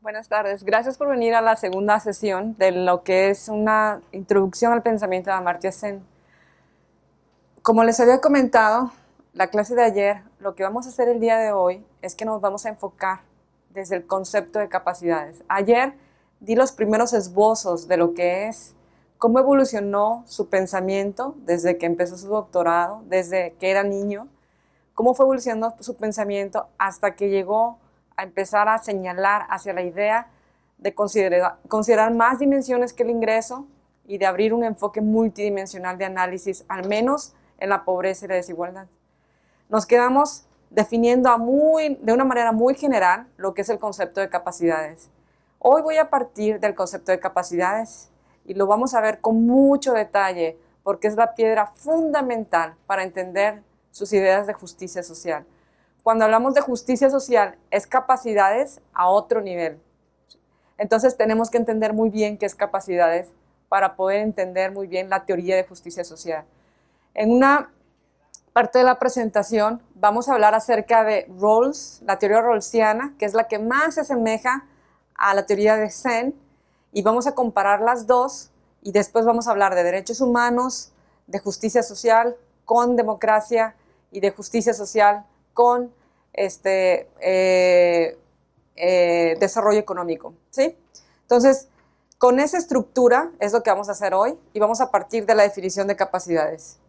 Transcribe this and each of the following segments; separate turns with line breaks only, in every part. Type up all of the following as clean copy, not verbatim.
Buenas tardes. Gracias por venir a la segunda sesión de lo que es una introducción al pensamiento de Amartya Sen. Como les había comentado, la clase de ayer, lo que vamos a hacer el día de hoy es que nos vamos a enfocar desde el concepto de capacidades. Ayer di los primeros esbozos de lo que es, cómo evolucionó su pensamiento desde que empezó su doctorado, desde que era niño, cómo fue evolucionando su pensamiento hasta que llegó a empezar a señalar hacia la idea de considerar más dimensiones que el ingreso y de abrir un enfoque multidimensional de análisis, al menos en la pobreza y la desigualdad. Nos quedamos definiendo de una manera muy general lo que es el concepto de capacidades. Hoy voy a partir del concepto de capacidades y lo vamos a ver con mucho detalle porque es la piedra fundamental para entender sus ideas de justicia social. Cuando hablamos de justicia social, es capacidades a otro nivel. Entonces tenemos que entender muy bien qué es capacidades para poder entender muy bien la teoría de justicia social. En una parte de la presentación vamos a hablar acerca de Rawls, la teoría rawlsiana, que es la que más se asemeja a la teoría de Sen, y vamos a comparar las dos, y después vamos a hablar de derechos humanos, de justicia social con democracia, y de justicia social con desarrollo económico, ¿sí? Entonces, con esa estructura es lo que vamos a hacer hoy y vamos a partir de la definición de capacidades.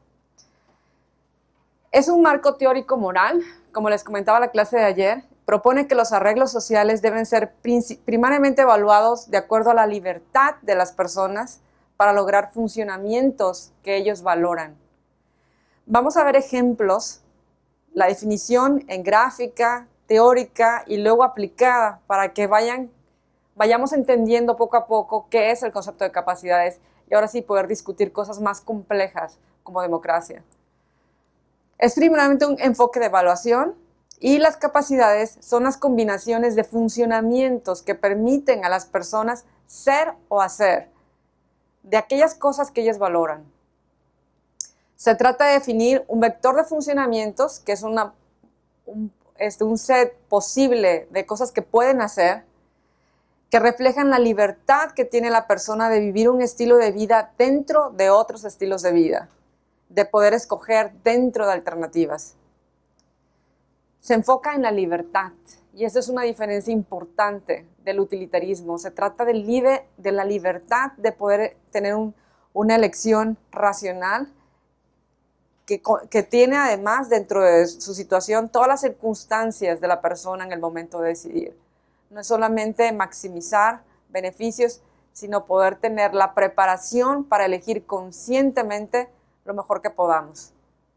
Es un marco teórico moral, como les comentaba la clase de ayer, propone que los arreglos sociales deben ser primariamente evaluados de acuerdo a la libertad de las personas para lograr funcionamientos que ellos valoran. Vamos a ver ejemplos, la definición en gráfica, teórica y luego aplicada para que vayamos entendiendo poco a poco qué es el concepto de capacidades y ahora sí poder discutir cosas más complejas como democracia. Es primeramente un enfoque de evaluación y las capacidades son las combinaciones de funcionamientos que permiten a las personas ser o hacer de aquellas cosas que ellas valoran. Se trata de definir un vector de funcionamientos, que es un set posible de cosas que pueden hacer, que reflejan la libertad que tiene la persona de vivir un estilo de vida dentro de otros estilos de vida, de poder escoger dentro de alternativas. Se enfoca en la libertad, y esa es una diferencia importante del utilitarismo. Se trata de la libertad de poder tener una elección racional que tiene además dentro de su situación todas las circunstancias de la persona en el momento de decidir. No es solamente maximizar beneficios, sino poder tener la preparación para elegir conscientemente lo mejor que podamos.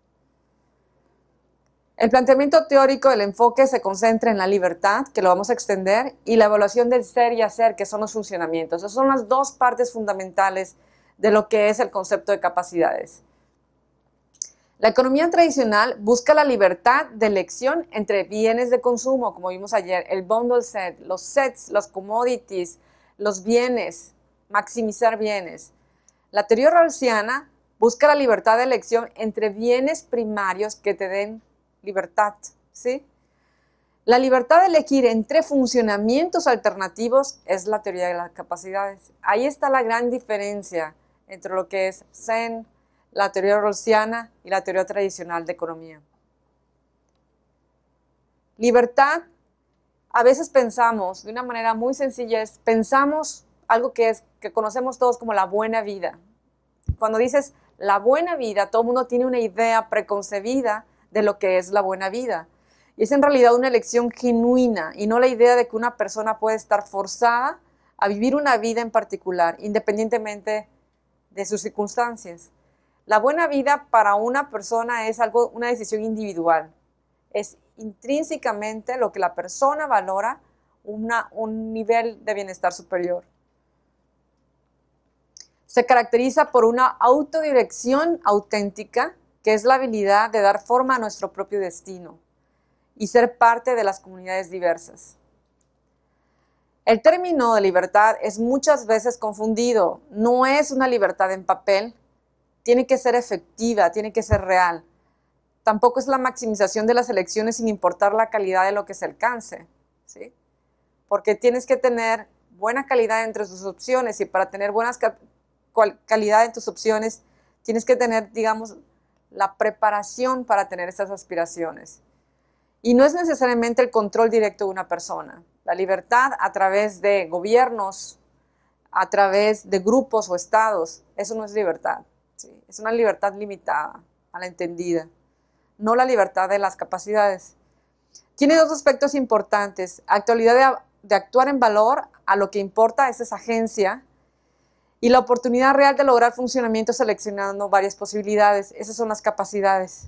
El planteamiento teórico del enfoque se concentra en la libertad, que lo vamos a extender, y la evaluación del ser y hacer, que son los funcionamientos. Esas son las dos partes fundamentales de lo que es el concepto de capacidades. La economía tradicional busca la libertad de elección entre bienes de consumo, como vimos ayer, el bundle set, los sets, los commodities, los bienes, maximizar bienes. La teoría rawlsiana busca la libertad de elección entre bienes primarios que te den libertad, ¿sí? La libertad de elegir entre funcionamientos alternativos es la teoría de las capacidades. Ahí está la gran diferencia entre lo que es Sen, la teoría rawlsiana y la teoría tradicional de economía. Libertad, a veces pensamos de una manera muy sencilla, pensamos algo que conocemos todos como la buena vida. Cuando dices la buena vida, todo el mundo tiene una idea preconcebida de lo que es la buena vida. Y es en realidad una elección genuina y no la idea de que una persona puede estar forzada a vivir una vida en particular, independientemente de sus circunstancias. La buena vida para una persona es una decisión individual. Es intrínsecamente lo que la persona valora, un nivel de bienestar superior. Se caracteriza por una autodirección auténtica, que es la habilidad de dar forma a nuestro propio destino y ser parte de las comunidades diversas. El término de libertad es muchas veces confundido. No es una libertad en papel, tiene que ser efectiva, tiene que ser real. Tampoco es la maximización de las elecciones sin importar la calidad de lo que se alcance, ¿sí? porque tienes que tener buena calidad entre tus opciones, y para tener buena calidad en tus opciones tienes que tener, digamos, la preparación para tener estas aspiraciones. Y no es necesariamente el control directo de una persona. La libertad a través de gobiernos, a través de grupos o estados, eso no es libertad, ¿sí? Es una libertad limitada, malentendida, no la libertad de las capacidades. Tiene dos aspectos importantes: actualidad de actuar en valor a lo que importa, esa es agencia, y la oportunidad real de lograr funcionamiento seleccionando varias posibilidades, esas son las capacidades.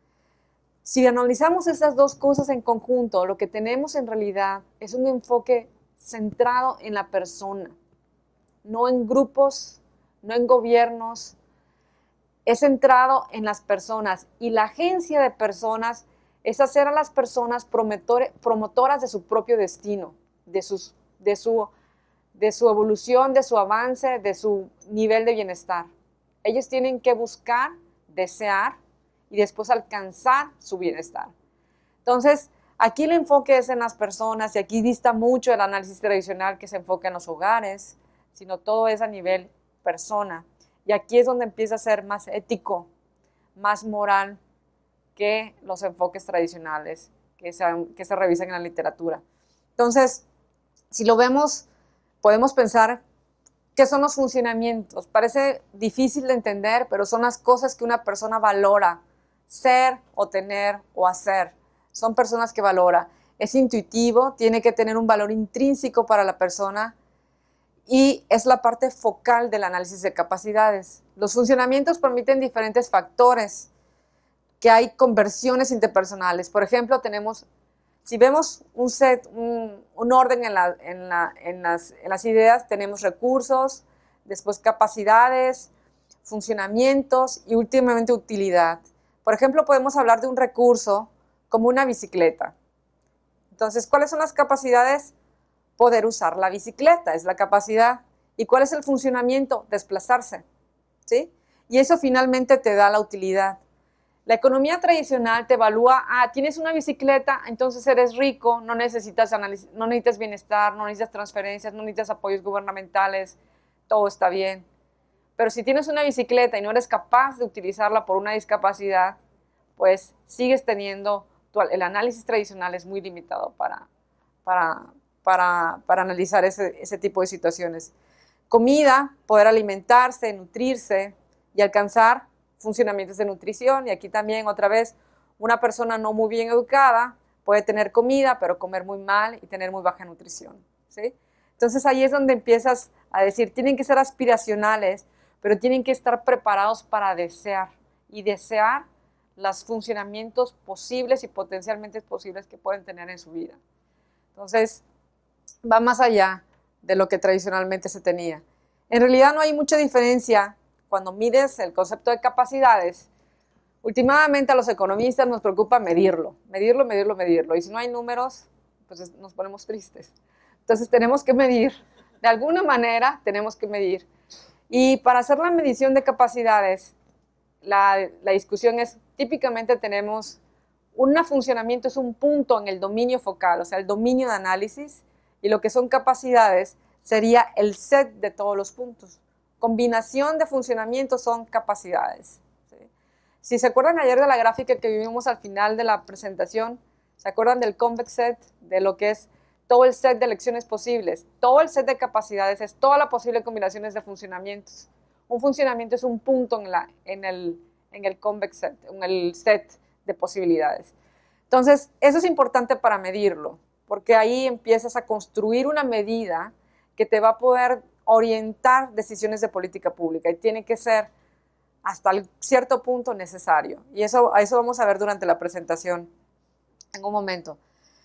Si analizamos esas dos cosas en conjunto, lo que tenemos en realidad es un enfoque centrado en la persona, no en grupos, no en gobiernos, es centrado en las personas, y la agencia de personas es hacer a las personas promotoras de su propio destino, de su evolución, de su avance, de su nivel de bienestar. Ellos tienen que buscar, desear y después alcanzar su bienestar. Entonces, aquí el enfoque es en las personas, y aquí dista mucho el análisis tradicional que se enfoca en los hogares, sino todo es a nivel persona. Y aquí es donde empieza a ser más ético, más moral que los enfoques tradicionales que se revisan en la literatura. Entonces, si lo vemos, podemos pensar qué son los funcionamientos. Parece difícil de entender, pero son las cosas que una persona valora, ser o tener o hacer. Son personas que valora. Es intuitivo, tiene que tener un valor intrínseco para la persona, y es la parte focal del análisis de capacidades. Los funcionamientos permiten diferentes factores, que hay conversiones interpersonales. Por ejemplo, si vemos un orden en las ideas, tenemos recursos, después capacidades, funcionamientos y últimamente utilidad. Por ejemplo, podemos hablar de un recurso como una bicicleta. Entonces, ¿cuáles son las capacidades? Poder usar la bicicleta, es la capacidad. ¿Y cuál es el funcionamiento? Desplazarse, ¿sí? Y eso finalmente te da la utilidad. La economía tradicional te evalúa, tienes una bicicleta, entonces eres rico, no necesitas bienestar, no necesitas transferencias, no necesitas apoyos gubernamentales, todo está bien. Pero si tienes una bicicleta y no eres capaz de utilizarla por una discapacidad, pues sigues teniendo, el análisis tradicional es muy limitado para analizar ese tipo de situaciones. Comida, poder alimentarse, nutrirse y alcanzar funcionamientos de nutrición. Y aquí también, otra vez, una persona no muy bien educada puede tener comida, pero comer muy mal y tener muy baja nutrición, ¿sí? Entonces ahí es donde empiezas a decir, tienen que ser aspiracionales, pero tienen que estar preparados para desear, y desear los funcionamientos posibles y potencialmente posibles que pueden tener en su vida. Entonces, va más allá de lo que tradicionalmente se tenía. En realidad no hay mucha diferencia cuando mides el concepto de capacidades. Últimamente a los economistas nos preocupa medirlo. Y si no hay números, pues nos ponemos tristes. Entonces tenemos que medir. De alguna manera tenemos que medir. Y para hacer la medición de capacidades, la discusión es, típicamente tenemos un funcionamiento, es un punto en el dominio focal, o sea, el dominio de análisis, y lo que son capacidades sería el set de todos los puntos. Combinación de funcionamientos son capacidades, ¿sí? Si se acuerdan ayer de la gráfica que vimos al final de la presentación, ¿se acuerdan del convex set? De lo que es todo el set de elecciones posibles. Todo el set de capacidades es toda la posible combinaciones de funcionamientos. Un funcionamiento es un punto en el convex set, en el set de posibilidades. Entonces, eso es importante para medirlo, porque ahí empiezas a construir una medida que te va a poder orientar decisiones de política pública, y tiene que ser hasta cierto punto necesario. Y eso vamos a ver durante la presentación en un momento.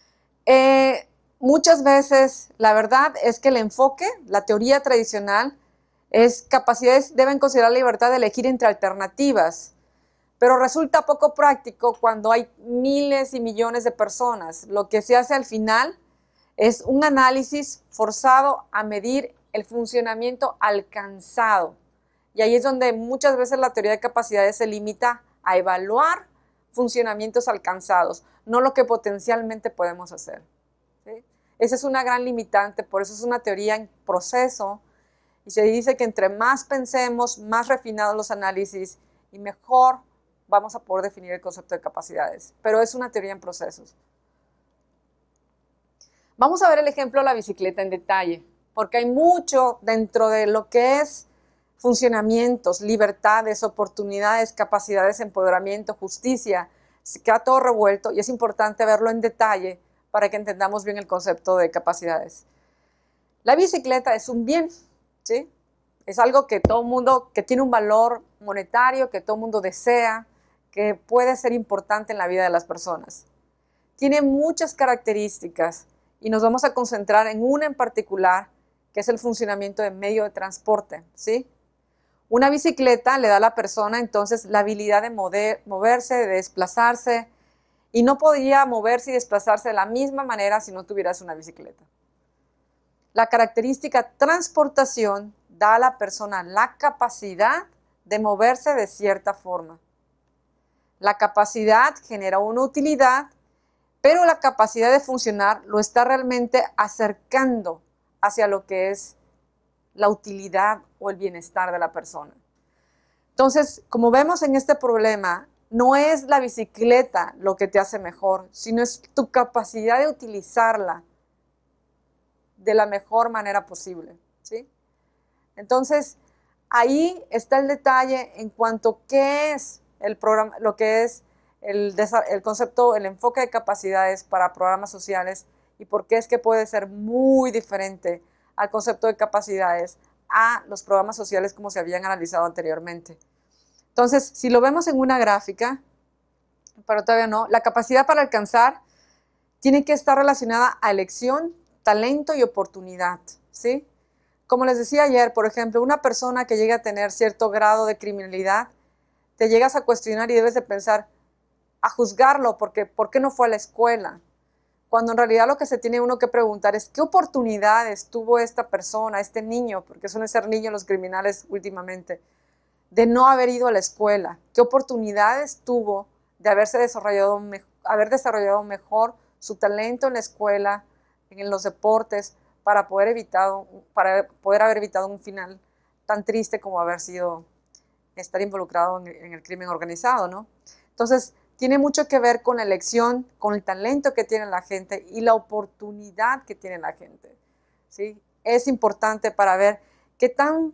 Muchas veces la verdad es que el enfoque, la teoría tradicional, es capacidades deben considerar la libertad de elegir entre alternativas, pero resulta poco práctico cuando hay miles y millones de personas. Lo que se hace al final es un análisis forzado a medir el funcionamiento alcanzado. Y ahí es donde muchas veces la teoría de capacidades se limita a evaluar funcionamientos alcanzados, no lo que potencialmente podemos hacer, ¿sí? Esa es una gran limitante, por eso es una teoría en proceso y se dice que entre más pensemos, más refinados los análisis y mejor vamos a poder definir el concepto de capacidades, pero es una teoría en procesos. Vamos a ver el ejemplo de la bicicleta en detalle, porque hay mucho dentro de lo que es funcionamientos, libertades, oportunidades, capacidades, empoderamiento, justicia. Se queda todo revuelto y es importante verlo en detalle para que entendamos bien el concepto de capacidades. La bicicleta es un bien, ¿sí? Es algo que todo mundo, que tiene un valor monetario, que todo mundo desea, que puede ser importante en la vida de las personas. Tiene muchas características y nos vamos a concentrar en una en particular, que es el funcionamiento de medio de transporte, ¿sí? Una bicicleta le da a la persona entonces la habilidad de moverse, de desplazarse, y no podría moverse y desplazarse de la misma manera si no tuvieras una bicicleta. La característica transportación da a la persona la capacidad de moverse de cierta forma. La capacidad genera una utilidad, pero la capacidad de funcionar lo está realmente acercando hacia lo que es la utilidad o el bienestar de la persona. Entonces, como vemos en este problema, no es la bicicleta lo que te hace mejor, sino es tu capacidad de utilizarla de la mejor manera posible, ¿sí? Entonces, ahí está el detalle en cuanto a qué es el programa, lo que es el concepto, el enfoque de capacidades para programas sociales y por qué es que puede ser muy diferente al concepto de capacidades a los programas sociales como se habían analizado anteriormente. Entonces, si lo vemos en una gráfica, pero todavía no, la capacidad para alcanzar tiene que estar relacionada a elección, talento y oportunidad, ¿sí? Como les decía ayer, por ejemplo, una persona que llega a tener cierto grado de criminalidad, te llegas a cuestionar y debes de pensar, a juzgarlo, porque ¿por qué no fue a la escuela? Cuando en realidad lo que se tiene uno que preguntar es ¿qué oportunidades tuvo esta persona, este niño, porque suelen ser niños los criminales últimamente, de no haber ido a la escuela? ¿Qué oportunidades tuvo de haber desarrollado mejor su talento en la escuela, en los deportes, para poder haber evitado un final tan triste como haber sido estar involucrado en el crimen organizado, ¿no? Entonces, tiene mucho que ver con la elección, con el talento que tiene la gente y la oportunidad que tiene la gente, ¿sí? Es importante para ver qué tan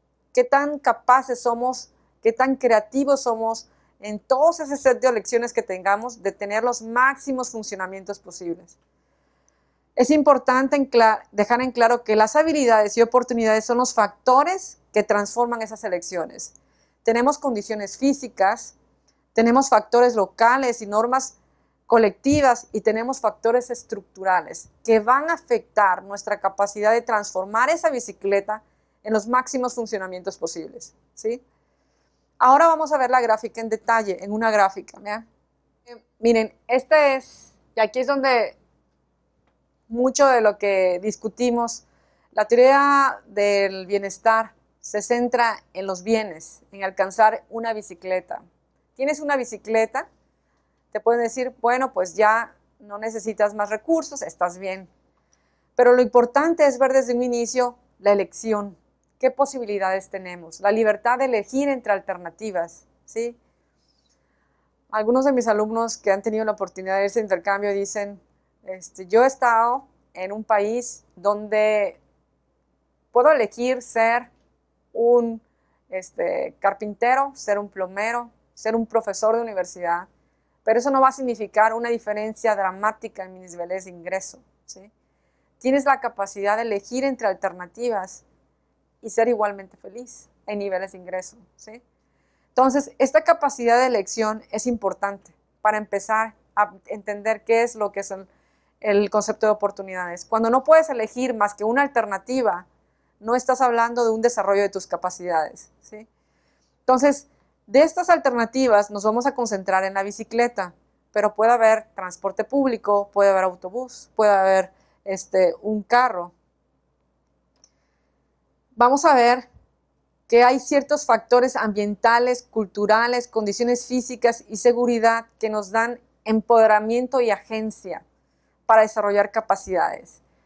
capaces somos, qué tan creativos somos en todos ese set de elecciones que tengamos, de tener los máximos funcionamientos posibles. Es importante dejar en claro que las habilidades y oportunidades son los factores que transforman esas elecciones. Tenemos condiciones físicas, tenemos factores locales y normas colectivas y tenemos factores estructurales que van a afectar nuestra capacidad de transformar esa bicicleta en los máximos funcionamientos posibles, ¿sí? Ahora vamos a ver la gráfica en detalle, en una gráfica. Miren, y aquí es donde mucho de lo que discutimos, la teoría del bienestar se centra en los bienes, en alcanzar una bicicleta. ¿Tienes una bicicleta? Te pueden decir, bueno, pues ya no necesitas más recursos, estás bien. Pero lo importante es ver desde un inicio la elección. ¿Qué posibilidades tenemos? La libertad de elegir entre alternativas, ¿sí? Algunos de mis alumnos que han tenido la oportunidad de irse a intercambio dicen, yo he estado en un país donde puedo elegir ser un carpintero, ser un plomero, ser un profesor de universidad, pero eso no va a significar una diferencia dramática en mis niveles de ingreso, ¿sí? Tienes la capacidad de elegir entre alternativas y ser igualmente feliz en niveles de ingreso, ¿sí? Entonces, esta capacidad de elección es importante para empezar a entender qué es lo que es el concepto de oportunidades. Cuando no puedes elegir más que una alternativa, no estás hablando de un desarrollo de tus capacidades, ¿sí? Entonces, de estas alternativas nos vamos a concentrar en la bicicleta, pero puede haber transporte público, puede haber autobús, puede haber un carro. Vamos a ver que hay ciertos factores ambientales, culturales, condiciones físicas y seguridad que nos dan empoderamiento y agencia para desarrollar capacidades.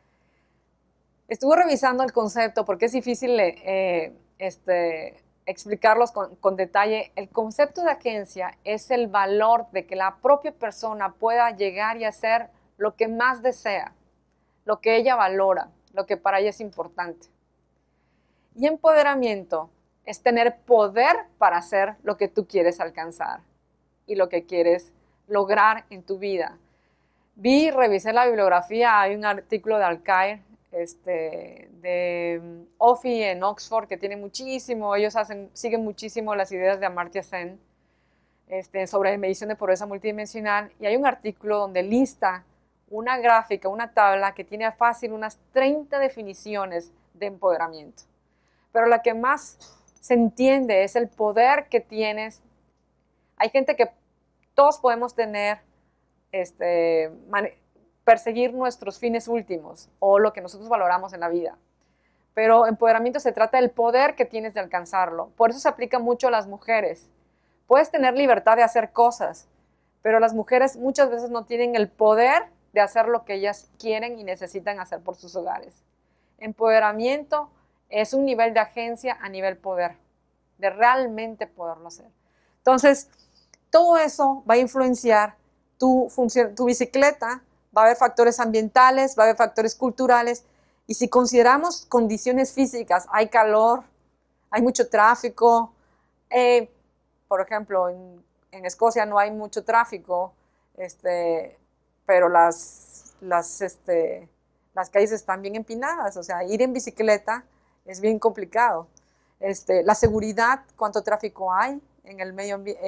Estuve revisando el concepto porque es difícil explicarlos con detalle. El concepto de agencia es el valor de que la propia persona pueda llegar y hacer lo que más desea, lo que ella valora, lo que para ella es importante. Y empoderamiento es tener poder para hacer lo que tú quieres alcanzar y lo que quieres lograr en tu vida. Revisé la bibliografía, hay un artículo de Alcair, de Ofi en Oxford, que tiene muchísimo, ellos siguen muchísimo las ideas de Amartya Sen, sobre medición de pobreza multidimensional, y hay un artículo donde lista una gráfica, una tabla que tiene fácil unas 30 definiciones de empoderamiento. Pero la que más se entiende es el poder que tienes. Hay gente que todos podemos tener, perseguir nuestros fines últimos o lo que nosotros valoramos en la vida. Pero empoderamiento se trata del poder que tienes de alcanzarlo. Por eso se aplica mucho a las mujeres. Puedes tener libertad de hacer cosas, pero las mujeres muchas veces no tienen el poder de hacer lo que ellas quieren y necesitan hacer por sus hogares. Empoderamiento es un nivel de agencia a nivel poder, de realmente poderlo hacer. Entonces, todo eso va a influenciar tu bicicleta, va a haber factores ambientales, va a haber factores culturales, y si consideramos condiciones físicas, hay calor, hay mucho tráfico, por ejemplo, en Escocia no hay mucho tráfico, pero las calles están bien empinadas, o sea, ir en bicicleta es bien complicado. La seguridad, cuánto tráfico hay en el medio ambiente,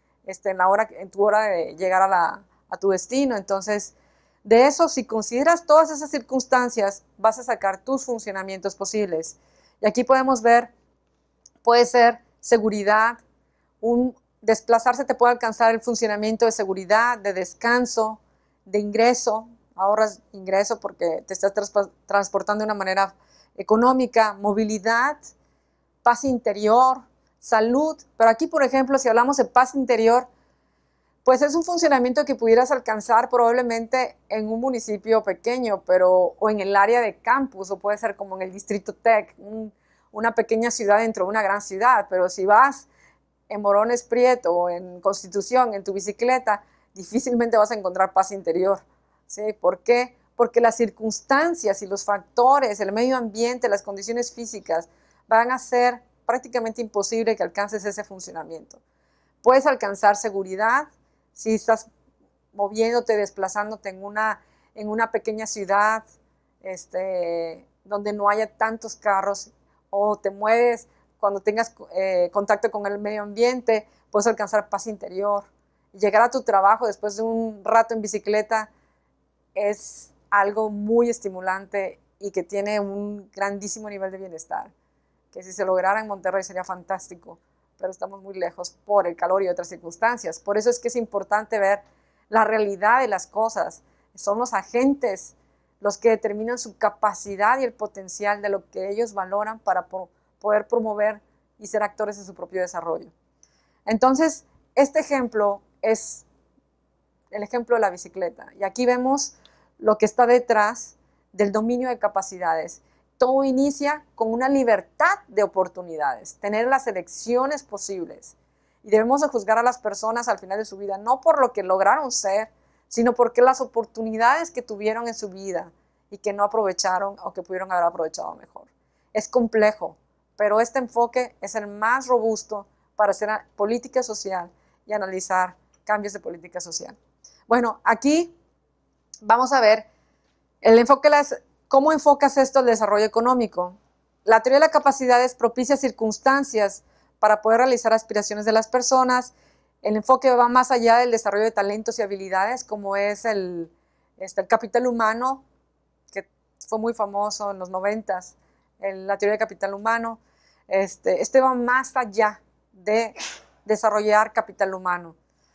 en tu hora de llegar a tu destino. Entonces, de eso, si consideras todas esas circunstancias, vas a sacar tus funcionamientos posibles. Y aquí podemos ver, puede ser seguridad, desplazarse te puede alcanzar el funcionamiento de seguridad, de descanso, de ingreso, ahorras ingreso porque te estás transportando de una manera económica, movilidad, paz interior, salud. Pero aquí, por ejemplo, si hablamos de paz interior, pues es un funcionamiento que pudieras alcanzar probablemente en un municipio pequeño, o en el área de campus, o puede ser como en el Distrito Tech, una pequeña ciudad dentro de una gran ciudad. Pero si vas en Morones Prieto o en Constitución, en tu bicicleta, difícilmente vas a encontrar paz interior. ¿Sí? ¿Por qué? Porque las circunstancias y los factores, el medio ambiente, las condiciones físicas, van a hacer prácticamente imposible que alcances ese funcionamiento. Puedes alcanzar seguridad si estás moviéndote, desplazándote en una pequeña ciudad, donde no haya tantos carros, o te mueves cuando tengas contacto con el medio ambiente, puedes alcanzar paz interior. Llegar a tu trabajo después de un rato en bicicleta es algo muy estimulante y que tiene un grandísimo nivel de bienestar, que si se lograra en Monterrey sería fantástico, pero estamos muy lejos por el calor y otras circunstancias. Por eso es que es importante ver la realidad de las cosas. Son los agentes los que determinan su capacidad y el potencial de lo que ellos valoran para poder promover y ser actores de su propio desarrollo. Entonces, este ejemplo es el ejemplo de la bicicleta. Y aquí vemos lo que está detrás del dominio de capacidades. Todo inicia con una libertad de oportunidades, tener las elecciones posibles. Y debemos de juzgar a las personas al final de su vida, no por lo que lograron ser, sino porque las oportunidades que tuvieron en su vida y que no aprovecharon o que pudieron haber aprovechado mejor. Es complejo, pero este enfoque es el más robusto para hacer política social y analizar cambios de política social. Bueno, aquí vamos a ver el enfoque, ¿cómo enfocas esto al desarrollo económico? La teoría de la capacidad propicia circunstancias para poder realizar aspiraciones de las personas. El enfoque va más allá del desarrollo de talentos y habilidades, como es el capital humano, que fue muy famoso en los 90s, la teoría de capital humano. Va más allá de desarrollar capital humano.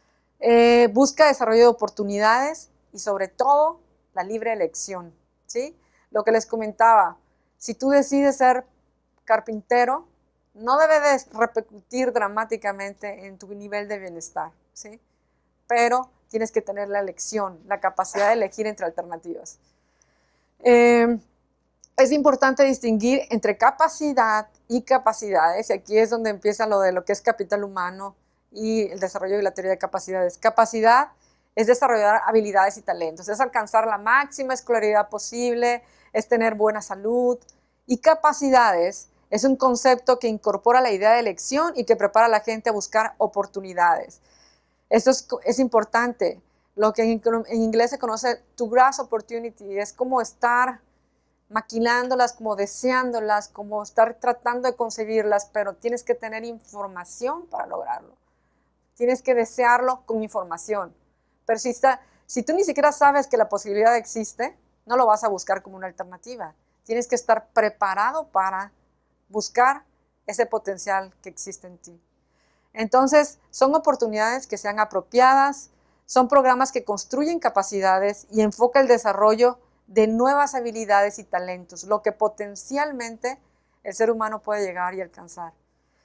Busca desarrollo de oportunidades y sobre todo la libre elección, ¿sí? Lo que les comentaba, si tú decides ser carpintero, no debe de repercutir dramáticamente en tu nivel de bienestar, ¿sí? Pero tienes que tener la elección, la capacidad de elegir entre alternativas. Es importante distinguir entre capacidad y capacidades, y aquí es donde empieza lo de lo que es capital humano y el desarrollo de la teoría de capacidades. Capacidad es desarrollar habilidades y talentos, es alcanzar la máxima escolaridad posible, es tener buena salud, y capacidades es un concepto que incorpora la idea de elección y que prepara a la gente a buscar oportunidades. Esto es importante, lo que en inglés se conoce to grasp opportunity, es como estar maquinándolas, como deseándolas, como estar tratando de conseguirlas, pero tienes que tener información para lograrlo. Tienes que desearlo con información. Pero si tú ni siquiera sabes que la posibilidad existe, no lo vas a buscar como una alternativa. Tienes que estar preparado para buscar ese potencial que existe en ti. Entonces, son oportunidades que sean apropiadas, son programas que construyen capacidades y enfoca el desarrollo de nuevas habilidades y talentos, lo que potencialmente el ser humano puede llegar y alcanzar.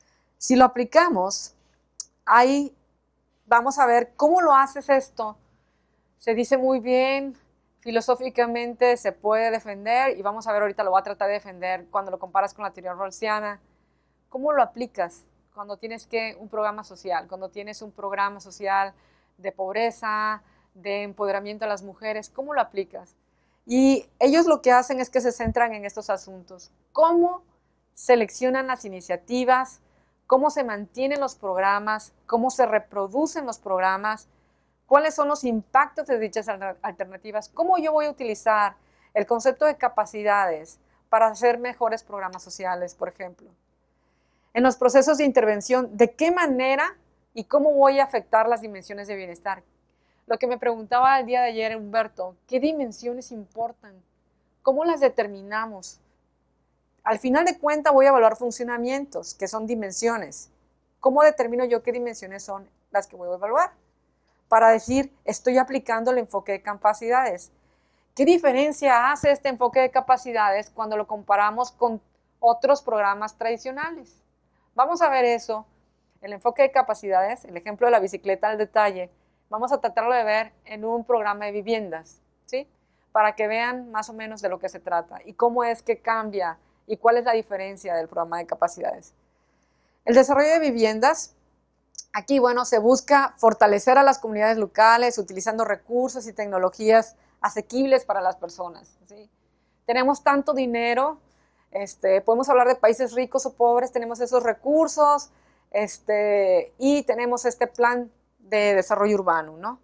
Si lo aplicamos, ahí vamos a ver cómo lo haces esto. Se dice muy bien, filosóficamente se puede defender, y vamos a ver ahorita, lo voy a tratar de defender cuando lo comparas con la teoría rawlsiana. ¿Cómo lo aplicas cuando tienes un programa social, cuando tienes un programa social de pobreza, de empoderamiento a las mujeres? ¿Cómo lo aplicas? Y ellos lo que hacen es que se centran en estos asuntos. ¿Cómo seleccionan las iniciativas? ¿Cómo se mantienen los programas? ¿Cómo se reproducen los programas? ¿Cuáles son los impactos de dichas alternativas? ¿Cómo yo voy a utilizar el concepto de capacidades para hacer mejores programas sociales, por ejemplo? En los procesos de intervención, ¿de qué manera y cómo voy a afectar las dimensiones de bienestar? Lo que me preguntaba el día de ayer Humberto, ¿qué dimensiones importan? ¿Cómo las determinamos? Al final de cuentas voy a evaluar funcionamientos, que son dimensiones. ¿Cómo determino yo qué dimensiones son las que voy a evaluar? Para decir, estoy aplicando el enfoque de capacidades. ¿Qué diferencia hace este enfoque de capacidades cuando lo comparamos con otros programas tradicionales? Vamos a ver eso, el enfoque de capacidades, el ejemplo de la bicicleta al detalle, vamos a tratarlo de ver en un programa de viviendas, ¿sí? Para que vean más o menos de lo que se trata y cómo es que cambia y cuál es la diferencia del programa de capacidades. El desarrollo de viviendas, aquí, bueno, se busca fortalecer a las comunidades locales utilizando recursos y tecnologías asequibles para las personas, ¿sí? Tenemos tanto dinero, podemos hablar de países ricos o pobres, tenemos esos recursos, y tenemos este plan de desarrollo urbano, ¿no?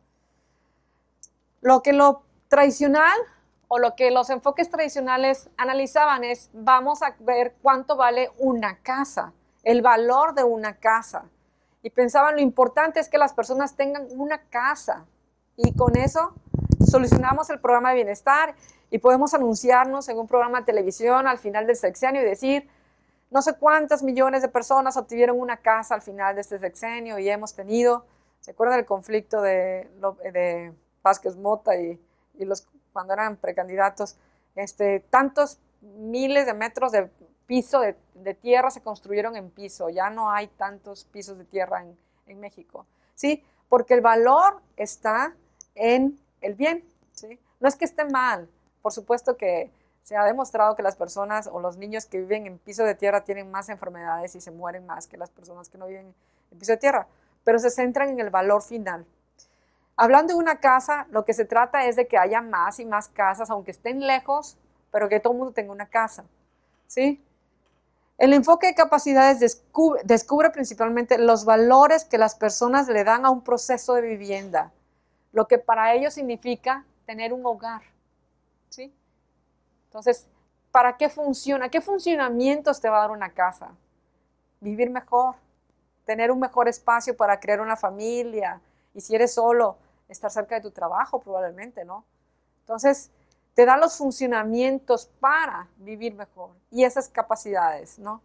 Lo tradicional o lo que los enfoques tradicionales analizaban es, vamos a ver cuánto vale una casa, el valor de una casa. Y pensaban, lo importante es que las personas tengan una casa. Y con eso solucionamos el programa de bienestar y podemos anunciarnos en un programa de televisión al final del sexenio y decir, no sé cuántas millones de personas obtuvieron una casa al final de este sexenio y hemos tenido, ¿se acuerdan del conflicto de Vázquez Mota y cuando eran precandidatos? Tantos miles de metros de piso de tierra se construyeron en piso, ya no hay tantos pisos de tierra en México, ¿sí? Porque el valor está en el bien, ¿sí? No es que esté mal, por supuesto que se ha demostrado que las personas o los niños que viven en piso de tierra tienen más enfermedades y se mueren más que las personas que no viven en piso de tierra, pero se centran en el valor final. Hablando de una casa, lo que se trata es de que haya más y más casas, aunque estén lejos, pero que todo el mundo tenga una casa, ¿sí? El enfoque de capacidades descubre principalmente los valores que las personas le dan a un proceso de vivienda, lo que para ellos significa tener un hogar, ¿sí? Entonces, ¿para qué funciona? ¿Qué funcionamientos te va a dar una casa? Vivir mejor, tener un mejor espacio para crear una familia, y si eres solo, estar cerca de tu trabajo probablemente, ¿no? Entonces, te da los funcionamientos para vivir mejor y esas capacidades, ¿no?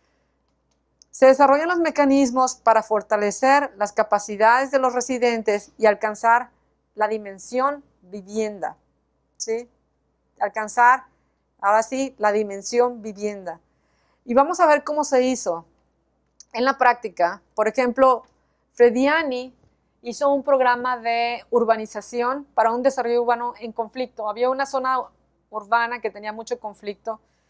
Se desarrollan los mecanismos para fortalecer las capacidades de los residentes y alcanzar la dimensión vivienda, ¿sí? Alcanzar, ahora sí, la dimensión vivienda. Y vamos a ver cómo se hizo en la práctica. Por ejemplo, Frediani hizo un programa de urbanización para un desarrollo urbano en conflicto. Había una zona urbana que tenía mucho conflicto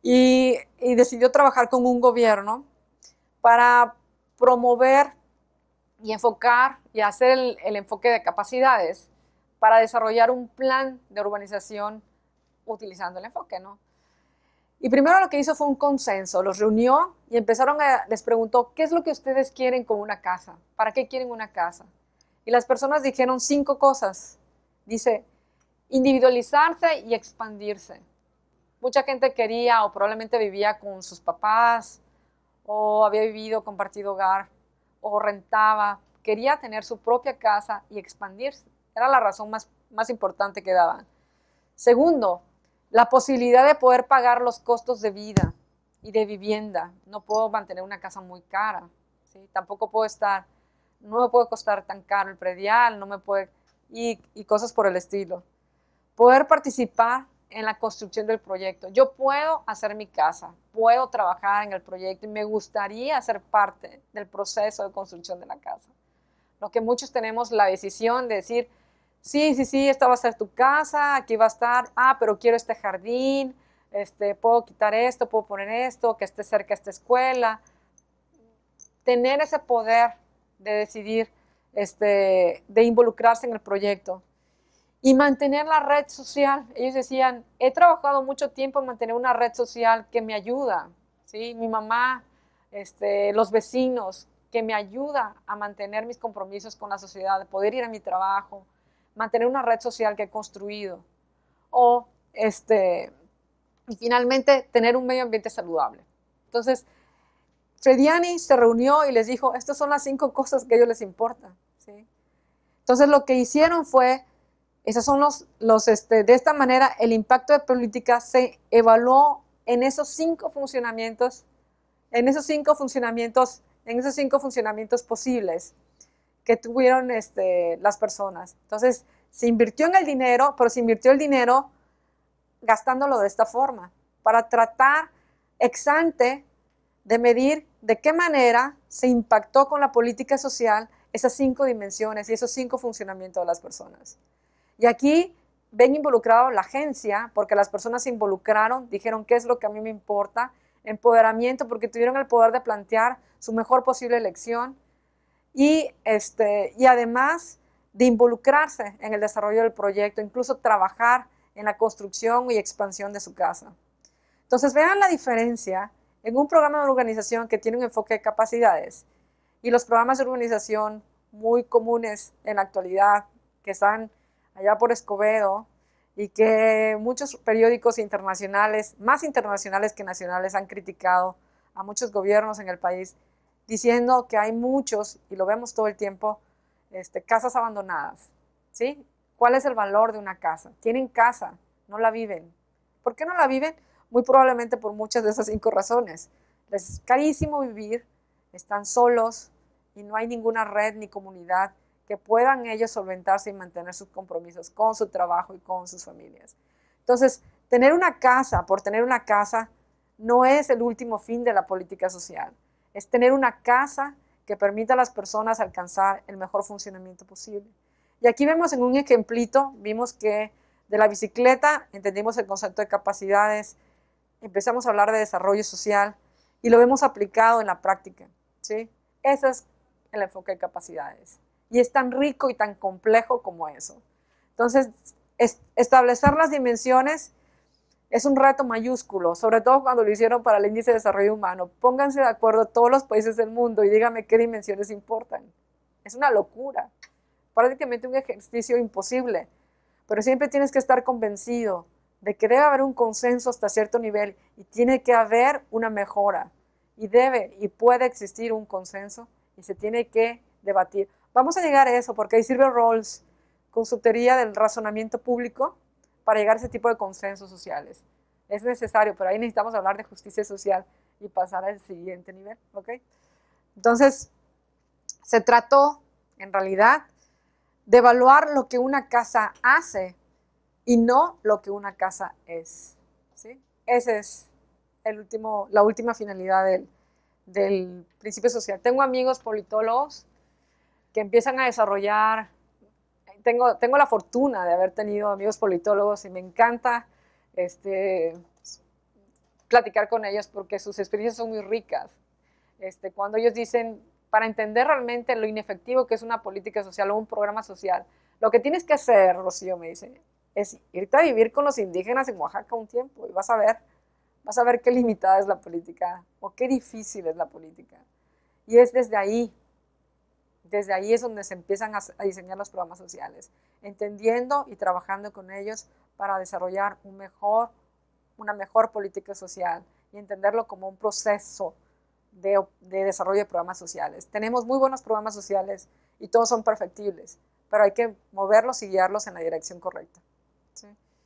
y decidió trabajar con un gobierno para promover y enfocar y hacer el enfoque de capacidades para desarrollar un plan de urbanización utilizando el enfoque, ¿no? Y primero lo que hizo fue un consenso, los reunió y les preguntó, ¿qué es lo que ustedes quieren con una casa? ¿Para qué quieren una casa? Y las personas dijeron 5 cosas. Dice, individualizarse y expandirse. Mucha gente quería o probablemente vivía con sus papás o había vivido compartido hogar o rentaba, quería tener su propia casa y expandirse. Era la razón más importante que daban. Segundo, la posibilidad de poder pagar los costos de vida y de vivienda. No puedo mantener una casa muy cara, ¿sí? Tampoco no me puede costar tan caro el predial, no me puede, y cosas por el estilo. Poder participar en la construcción del proyecto. Yo puedo hacer mi casa, puedo trabajar en el proyecto y me gustaría ser parte del proceso de construcción de la casa. Lo que muchos tenemos la decisión de decir, sí, esta va a ser tu casa, aquí va a estar, pero quiero este jardín, puedo quitar esto, puedo poner esto, que esté cerca de esta escuela. Tener ese poder de decidir, de involucrarse en el proyecto. Y mantener la red social. Ellos decían, he trabajado mucho tiempo en mantener una red social que me ayuda, ¿sí? Mi mamá, los vecinos, que me ayuda a mantener mis compromisos con la sociedad, de poder ir a mi trabajo, mantener una red social que he construido. Y finalmente, tener un medio ambiente saludable. Entonces, Frediani se reunió y les dijo, estas son las 5 cosas que a ellos les importan, ¿sí? Entonces, lo que hicieron fue, esos son de esta manera, el impacto de política se evaluó en esos 5 funcionamientos, en esos 5 funcionamientos posibles que tuvieron las personas. Entonces, se invirtió en el dinero, pero se invirtió el dinero gastándolo de esta forma, para tratar ex ante de medir de qué manera se impactó con la política social esas 5 dimensiones y esos 5 funcionamientos de las personas. Y aquí ven involucrado la agencia, porque las personas se involucraron, dijeron qué es lo que a mí me importa, empoderamiento, porque tuvieron el poder de plantear su mejor posible elección, y además de involucrarse en el desarrollo del proyecto, incluso trabajar en la construcción y expansión de su casa. Entonces vean la diferencia en un programa de organización que tiene un enfoque de capacidades y los programas de organización muy comunes en la actualidad, que están allá por Escobedo, y que muchos periódicos internacionales, más internacionales que nacionales, han criticado a muchos gobiernos en el país, diciendo que hay muchos, y lo vemos todo el tiempo, casas abandonadas, ¿sí? ¿Cuál es el valor de una casa? Tienen casa, no la viven. ¿Por qué no la viven? Muy probablemente por muchas de esas 5 razones. Les es carísimo vivir, están solos y no hay ninguna red ni comunidad que puedan ellos solventarse y mantener sus compromisos con su trabajo y con sus familias. Entonces, tener una casa por tener una casa no es el último fin de la política social. Es tener una casa que permita a las personas alcanzar el mejor funcionamiento posible. Y aquí vemos en un ejemplito, vimos que de la bicicleta entendimos el concepto de capacidades, empezamos a hablar de desarrollo social y lo vemos aplicado en la práctica, ¿sí? Ese es el enfoque de capacidades. Y es tan rico y tan complejo como eso. Entonces, establecer las dimensiones es un reto mayúsculo, sobre todo cuando lo hicieron para el índice de desarrollo humano. Pónganse de acuerdo todos los países del mundo y díganme qué dimensiones importan. Es una locura, prácticamente un ejercicio imposible, pero siempre tienes que estar convencido de que debe haber un consenso hasta cierto nivel y tiene que haber una mejora. Y debe y puede existir un consenso y se tiene que debatir. Vamos a llegar a eso porque ahí sirve Rawls con su teoría del razonamiento público para llegar a ese tipo de consensos sociales. Es necesario, pero ahí necesitamos hablar de justicia social y pasar al siguiente nivel, ¿ok? Entonces, se trató, en realidad, de evaluar lo que una casa hace y no lo que una casa es, ¿sí? Esa es la última finalidad del principio social. Tengo amigos politólogos que empiezan a desarrollar, tengo la fortuna de haber tenido amigos politólogos y me encanta platicar con ellos porque sus experiencias son muy ricas. Cuando ellos dicen, para entender realmente lo inefectivo que es una política social o un programa social, lo que tienes que hacer, Rocío, me dice, es irte a vivir con los indígenas en Oaxaca un tiempo y vas a ver qué limitada es la política o qué difícil es la política. Y es desde ahí es donde se empiezan a diseñar los programas sociales, entendiendo y trabajando con ellos para desarrollar una mejor política social y entenderlo como un proceso de desarrollo de programas sociales. Tenemos muy buenos programas sociales y todos son perfectibles, pero hay que moverlos y guiarlos en la dirección correcta. ¿Sí?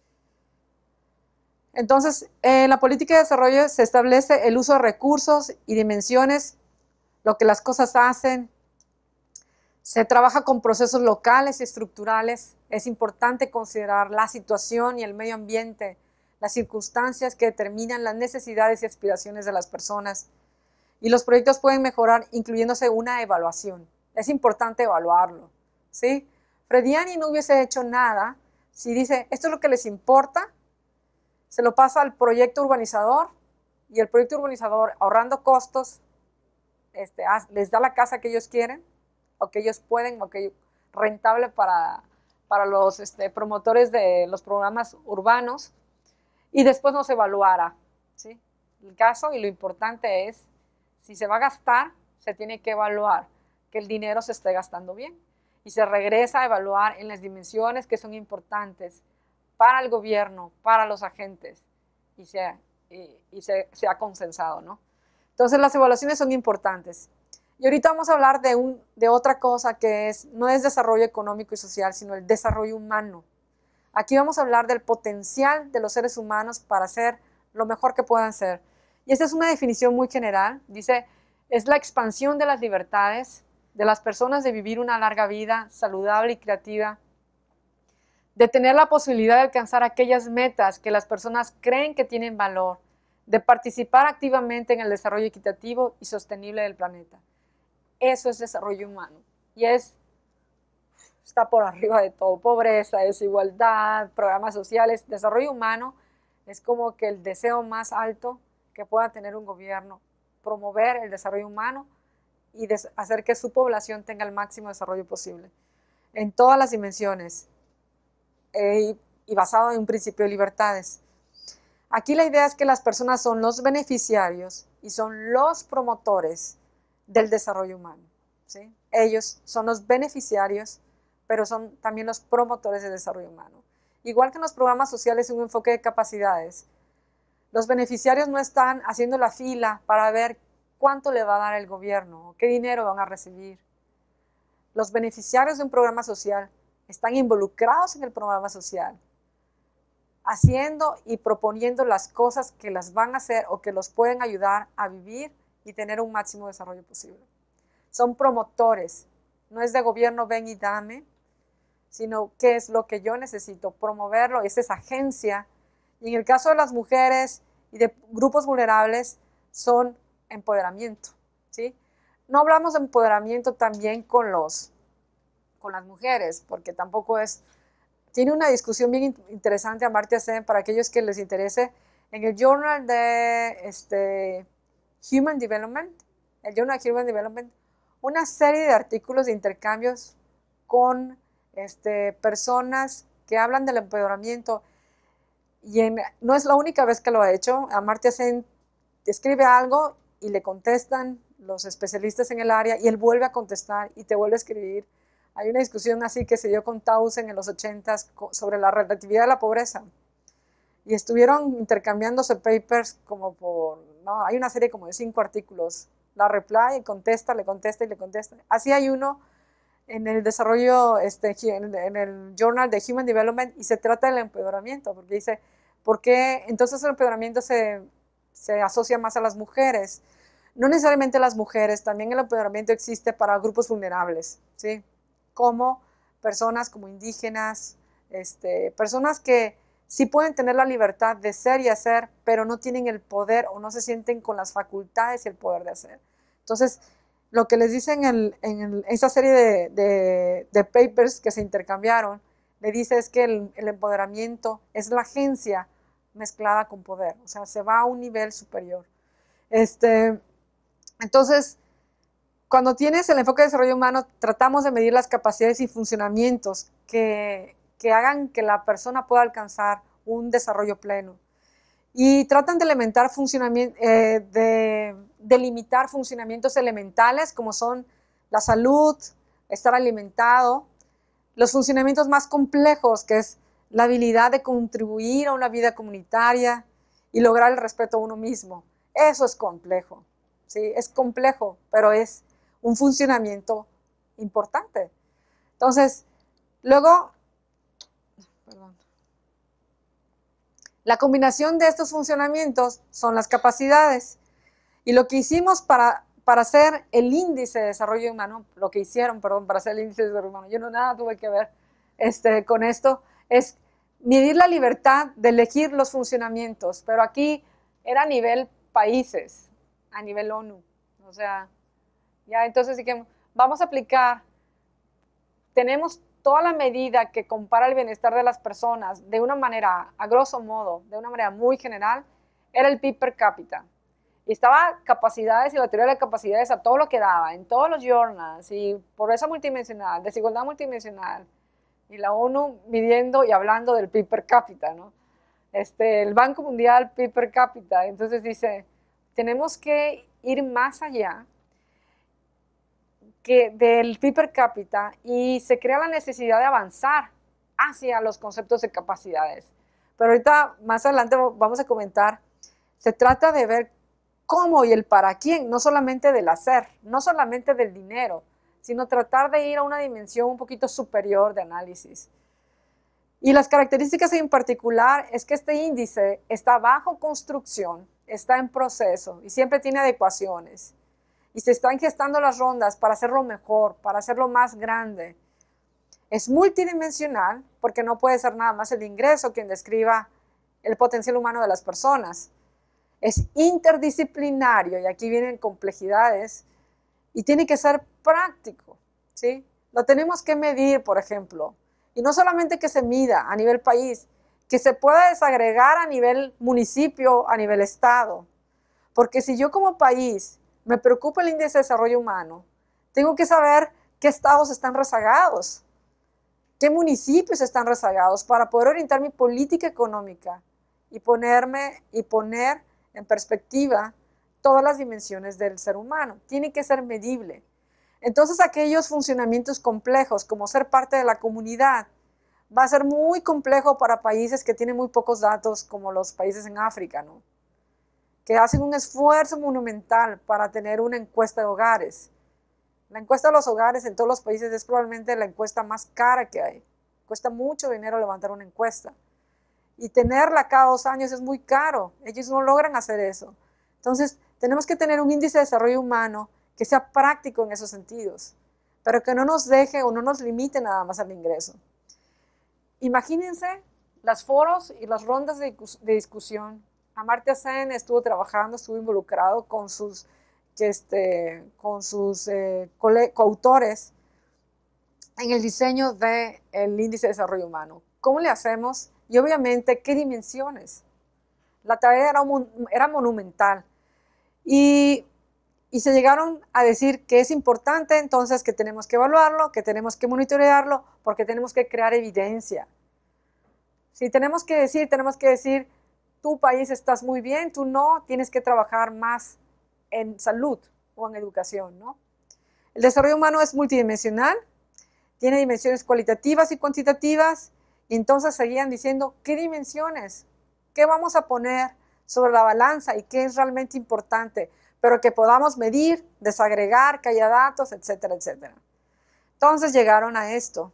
Entonces, en la política de desarrollo se establece el uso de recursos y dimensiones, lo que las cosas hacen. Se trabaja con procesos locales y estructurales. Es importante considerar la situación y el medio ambiente, las circunstancias que determinan las necesidades y aspiraciones de las personas. Y los proyectos pueden mejorar incluyéndose una evaluación. Es importante evaluarlo, ¿sí? Frediani no hubiese hecho nada si dice, esto es lo que les importa, se lo pasa al proyecto urbanizador y el proyecto urbanizador, ahorrando costos, les da la casa que ellos quieren o que ellos pueden, o que rentable para los promotores de los programas urbanos, y después no se evaluara, ¿sí? El caso y lo importante es, si se va a gastar, se tiene que evaluar que el dinero se esté gastando bien y se regresa a evaluar en las dimensiones que son importantes para el gobierno, para los agentes, y se ha consensado, ¿no? Entonces las evaluaciones son importantes. Y ahorita vamos a hablar de otra cosa que no es desarrollo económico y social, sino el desarrollo humano. Aquí vamos a hablar del potencial de los seres humanos para ser lo mejor que puedan ser. Y esta es una definición muy general. Dice, es la expansión de las libertades de las personas de vivir una larga vida saludable y creativa, de tener la posibilidad de alcanzar aquellas metas que las personas creen que tienen valor, de participar activamente en el desarrollo equitativo y sostenible del planeta. Eso es desarrollo humano y está por arriba de todo. Pobreza, desigualdad, programas sociales. Desarrollo humano es como que el deseo más alto que pueda tener un gobierno, promover el desarrollo humano y hacer que su población tenga el máximo desarrollo posible en todas las dimensiones y basado en un principio de libertades. Aquí la idea es que las personas son los beneficiarios y son los promotores del desarrollo humano, ¿sí? Ellos son los beneficiarios, pero son también los promotores del desarrollo humano. Igual que en los programas sociales, un enfoque de capacidades, los beneficiarios no están haciendo la fila para ver cuánto le va a dar el gobierno o qué dinero van a recibir. Los beneficiarios de un programa social están involucrados en el programa social, haciendo y proponiendo las cosas que las van a hacer o que los pueden ayudar a vivir y tener un máximo desarrollo posible. Son promotores, no es de gobierno ven y dame, sino qué es lo que yo necesito, promoverlo, es esa agencia. Y en el caso de las mujeres y de grupos vulnerables, son empoderamiento, ¿sí? No hablamos de empoderamiento también con las mujeres, porque tampoco tiene una discusión bien interesante Amartya Sen para aquellos que les interese. En el Journal de Human Development, el Journal of Human Development, una serie de artículos de intercambios con personas que hablan del empoderamiento. Y no es la única vez que lo ha hecho. Amartya Sen escribe algo y le contestan los especialistas en el área y él vuelve a contestar y te vuelve a escribir. Hay una discusión así que se dio con Townsend en los 80s sobre la relatividad de la pobreza. Y estuvieron intercambiándose papers hay una serie como de 5 artículos. La reply, contesta, le contesta y le contesta. Así hay uno en el desarrollo, en el Journal de Human Development, y se trata del empoderamiento, porque dice, ¿por qué entonces el empoderamiento se asocia más a las mujeres? No necesariamente a las mujeres, también el empoderamiento existe para grupos vulnerables, ¿sí? Como personas como indígenas, personas que sí pueden tener la libertad de ser y hacer, pero no tienen el poder o no se sienten con las facultades y el poder de hacer. Entonces, lo que les dicen en esa serie de papers que se intercambiaron, le dice es que el empoderamiento es la agencia mezclada con poder, o sea, se va a un nivel superior. Entonces, cuando tienes el enfoque de desarrollo humano, tratamos de medir las capacidades y funcionamientos que hagan que la persona pueda alcanzar un desarrollo pleno. Y tratan de delimitar funcionamientos elementales como son la salud, estar alimentado, los funcionamientos más complejos, que es la habilidad de contribuir a una vida comunitaria y lograr el respeto a uno mismo. Eso es complejo, ¿sí? Es complejo, pero es un funcionamiento importante. Entonces, luego, la combinación de estos funcionamientos son las capacidades. Y lo que hicimos para hacer el índice de desarrollo humano, para hacer el índice de desarrollo humano, yo no nada tuve que ver con esto, es medir la libertad de elegir los funcionamientos, pero aquí era a nivel países, a nivel ONU. O sea, ya entonces dijimos, vamos a aplicar, tenemos toda la medida que compara el bienestar de las personas de una manera, a grosso modo, de una manera muy general, era el PIB per cápita. Y estaba capacidades y la teoría de capacidades a todo lo que daba, en todos los journals, y pobreza multidimensional, desigualdad multidimensional, y la ONU midiendo y hablando del PIB per cápita, ¿no? El Banco Mundial, PIB per cápita. Entonces dice, tenemos que ir más allá del PIB per cápita y se crea la necesidad de avanzar hacia los conceptos de capacidades. Pero ahorita, más adelante, vamos a comentar, se trata de ver cómo y el para quién, no solamente del hacer, no solamente del dinero, sino tratar de ir a una dimensión un poquito superior de análisis. Y las características en particular es que este índice está bajo construcción, está en proceso y siempre tiene adecuaciones. Y se están gestando las rondas para hacerlo mejor, para hacerlo más grande. Es multidimensional porque no puede ser nada más el ingreso quien describa el potencial humano de las personas. Es interdisciplinario y aquí vienen complejidades y tiene que ser práctico, ¿sí? Lo tenemos que medir, por ejemplo, y no solamente que se mida a nivel país, que se pueda desagregar a nivel municipio, a nivel estado, porque si yo como país me preocupa el índice de desarrollo humano, tengo que saber qué estados están rezagados, qué municipios están rezagados para poder orientar mi política económica y poner en perspectiva todas las dimensiones del ser humano. Tiene que ser medible. Entonces, aquellos funcionamientos complejos, como ser parte de la comunidad, va a ser muy complejo para países que tienen muy pocos datos, como los países en África, ¿no? Que hacen un esfuerzo monumental para tener una encuesta de hogares. La encuesta de los hogares en todos los países es probablemente la encuesta más cara que hay. Cuesta mucho dinero levantar una encuesta. Y tenerla cada 2 años es muy caro. Ellos no logran hacer eso. Entonces, tenemos que tener un índice de desarrollo humano que sea práctico en esos sentidos, pero que no nos deje o no nos limite nada más al ingreso. Imagínense los foros y las rondas de discusión. Amartya Sen estuvo trabajando, estuvo involucrado con sus coautores en el diseño del índice de desarrollo humano. ¿Cómo le hacemos? Y obviamente, ¿qué dimensiones? La tarea era monumental. Y se llegaron a decir que es importante, entonces, que tenemos que evaluarlo, que tenemos que monitorearlo, porque tenemos que crear evidencia. Si tenemos que decir, tu país estás muy bien, tú no, tienes que trabajar más en salud o en educación, ¿no? El desarrollo humano es multidimensional, tiene dimensiones cualitativas y cuantitativas, y entonces seguían diciendo, ¿qué dimensiones? ¿Qué vamos a poner sobre la balanza y qué es realmente importante? Pero que podamos medir, desagregar, que haya datos, etcétera, etcétera. Entonces llegaron a esto.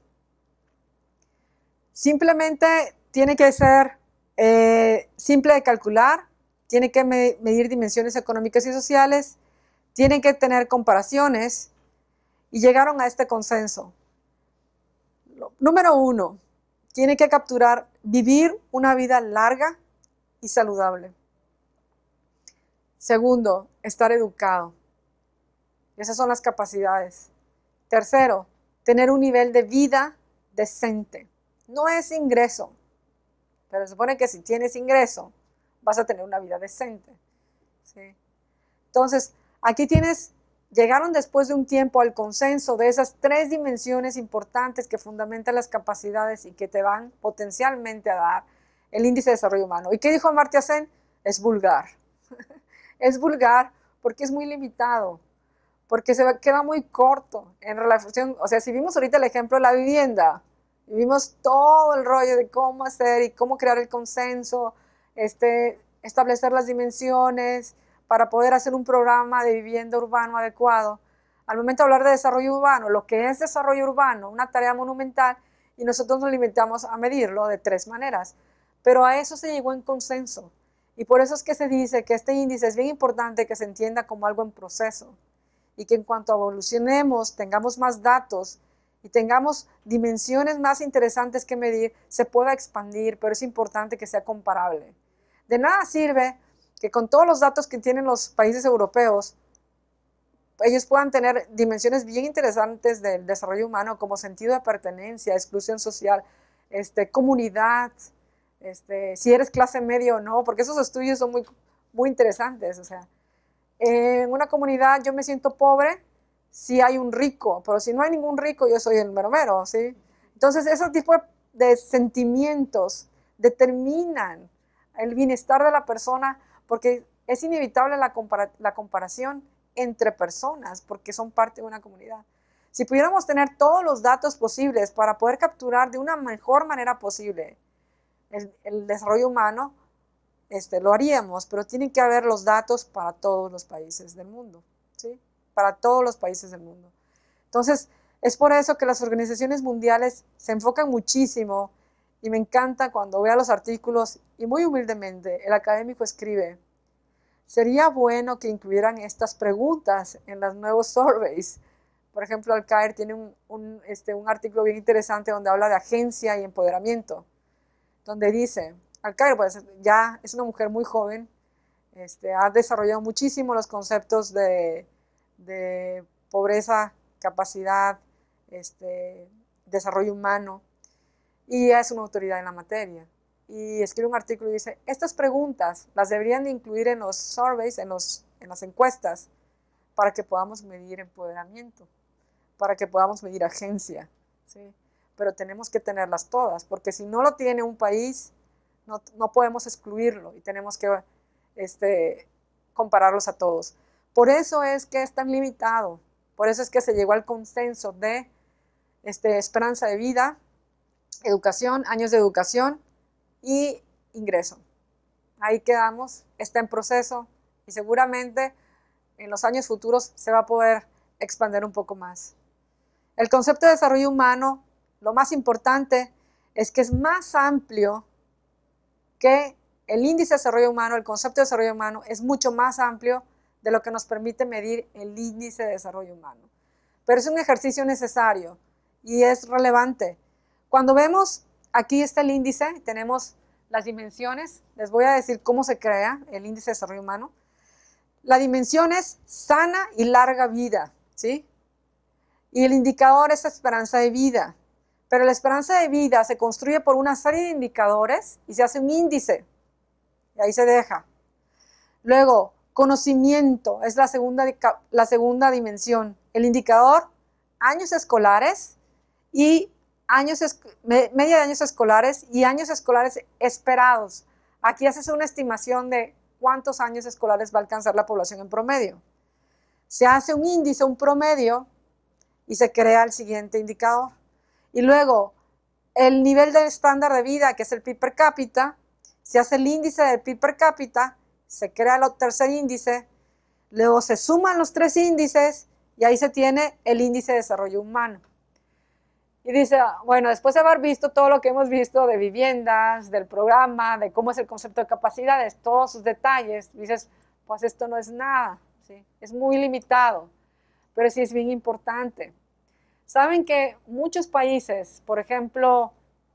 Simplemente tiene que ser simple de calcular, tiene que medir dimensiones económicas y sociales, tiene que tener comparaciones y llegaron a este consenso. Número 1, tiene que vivir una vida larga y saludable. Segundo, estar educado. Esas son las capacidades. Tercero, tener un nivel de vida decente. No es ingreso.
pero se supone que si tienes ingreso, vas a tener una vida decente. ¿Sí? Entonces, aquí llegaron después de un tiempo al consenso de esas 3 dimensiones importantes que fundamentan las capacidades y que te van potencialmente a dar el índice de desarrollo humano. ¿Y qué dijo Amartya Sen? Es vulgar. Es vulgar porque es muy limitado, porque queda muy corto en relación, o sea, si vimos ahorita el ejemplo de la vivienda, y vimos todo el rollo de cómo hacer y cómo crear el consenso, establecer las dimensiones para poder hacer un programa de vivienda urbano adecuado. Al momento de hablar de desarrollo urbano, lo que es desarrollo urbano, una tarea monumental, y nosotros nos limitamos a medirlo de 3 maneras, pero a eso se llegó en consenso. Y por eso es que se dice que este índice es bien importante que se entienda como algo en proceso y que en cuanto evolucionemos, tengamos más datos y tengamos dimensiones más interesantes que medir, se pueda expandir, pero es importante que sea comparable. De nada sirve que con todos los datos que tienen los países europeos, ellos puedan tener dimensiones bien interesantes del desarrollo humano como sentido de pertenencia, exclusión social, comunidad, si eres clase media o no, porque esos estudios son muy, muy interesantes. O sea, en una comunidad yo me siento pobre si hay un rico, pero si no hay ningún rico, yo soy el mero mero, ¿sí? Entonces, ese tipo de sentimientos determinan el bienestar de la persona porque es inevitable la comparación entre personas porque son parte de una comunidad. Si pudiéramos tener todos los datos posibles para poder capturar de una mejor manera posible el desarrollo humano, lo haríamos, pero tienen que haber los datos para todos los países del mundo, ¿sí? Para todos los países del mundo. Entonces, es por eso que las organizaciones mundiales se enfocan muchísimo y me encanta cuando veo los artículos y muy humildemente el académico escribe, sería bueno que incluyeran estas preguntas en los nuevos surveys. Por ejemplo, Al-Caer tiene un artículo bien interesante donde habla de agencia y empoderamiento, donde dice, Al-Caer pues, ya es una mujer muy joven, ha desarrollado muchísimo los conceptos de pobreza, capacidad, desarrollo humano, y es una autoridad en la materia. Y escribe un artículo y dice, estas preguntas las deberían de incluir en los surveys, en las encuestas, para que podamos medir empoderamiento, para que podamos medir agencia, ¿sí? Pero tenemos que tenerlas todas, porque si no lo tiene un país, no podemos excluirlo y tenemos que compararlos a todos. Por eso es que es tan limitado, por eso es que se llegó al consenso de esperanza de vida, educación, años de educación y ingreso. Ahí quedamos, está en proceso y seguramente en los años futuros se va a poder expandir un poco más. El concepto de desarrollo humano, lo más importante es que es más amplio que el índice de desarrollo humano, el concepto de desarrollo humano es mucho más amplio de lo que nos permite medir el índice de desarrollo humano. Pero es un ejercicio necesario y es relevante. Cuando vemos, aquí está el índice, tenemos las dimensiones, les voy a decir cómo se crea el índice de desarrollo humano. La dimensión es sana y larga vida, ¿sí? Y el indicador es esperanza de vida. Pero la esperanza de vida se construye por una serie de indicadores y se hace un índice. Y ahí se deja. Luego, conocimiento es la segunda dimensión. El indicador, años escolares y media de años escolares y años escolares esperados. Aquí haces una estimación de cuántos años escolares va a alcanzar la población en promedio. Se hace un índice, un promedio, y se crea el siguiente indicador. Y luego, el nivel de estándar de vida, que es el PIB per cápita, se hace el índice del PIB per cápita, se crea el tercer índice, luego se suman los 3 índices y ahí se tiene el índice de desarrollo humano. Y dice, bueno, después de haber visto todo lo que hemos visto de viviendas, del programa, de cómo es el concepto de capacidades, todos sus detalles, dices, pues esto no es nada, ¿sí? Es muy limitado, pero sí es bien importante. Saben que muchos países, por ejemplo,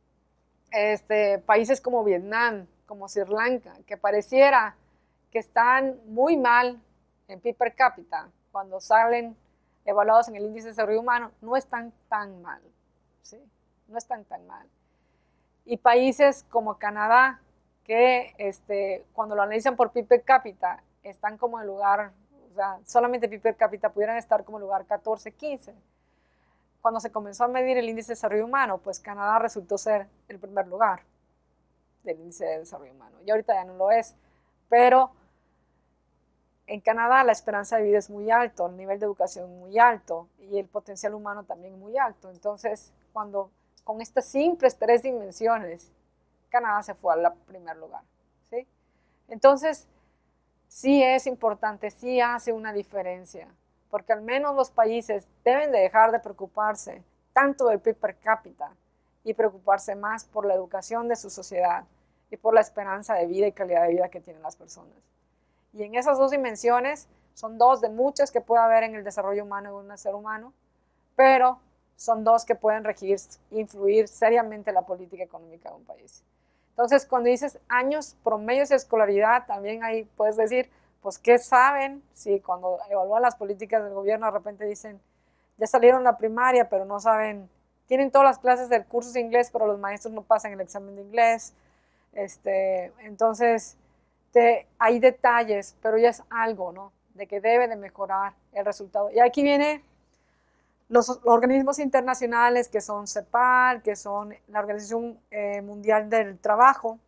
países como Vietnam, como Sri Lanka, que pareciera que están muy mal en PIB per cápita, cuando salen evaluados en el índice de desarrollo humano, no están tan mal, ¿sí? No están tan mal. Y países como Canadá, que cuando lo analizan por PIB per cápita, están como en lugar, o sea, solamente PIB per cápita pudieran estar como en lugar 14, 15. Cuando se comenzó a medir el índice de desarrollo humano, pues Canadá resultó ser el primer lugar del índice de desarrollo humano. Y ahorita ya no lo es, pero en Canadá la esperanza de vida es muy alto, el nivel de educación es muy alto y el potencial humano también es muy alto. Entonces, cuando con estas simples 3 dimensiones, Canadá se fue al primer lugar, ¿sí? Entonces, sí es importante, sí hace una diferencia, porque al menos los países deben de dejar de preocuparse tanto del PIB per cápita y preocuparse más por la educación de su sociedad y por la esperanza de vida y calidad de vida que tienen las personas. Y en esas 2 dimensiones, son 2 de muchas que puede haber en el desarrollo humano de un ser humano, pero son 2 que pueden regir, influir seriamente la política económica de un país. Entonces, cuando dices años promedios de escolaridad, también ahí puedes decir, pues, ¿qué saben? Si cuando evalúan las políticas del gobierno, de repente dicen, ya salieron la primaria, pero no saben, tienen todas las clases del curso de inglés, pero los maestros no pasan el examen de inglés. Entonces, hay detalles, pero ya es algo, ¿no? De que debe de mejorar el resultado. Y aquí viene los organismos internacionales que son CEPAL, que son la Organización Mundial del Trabajo,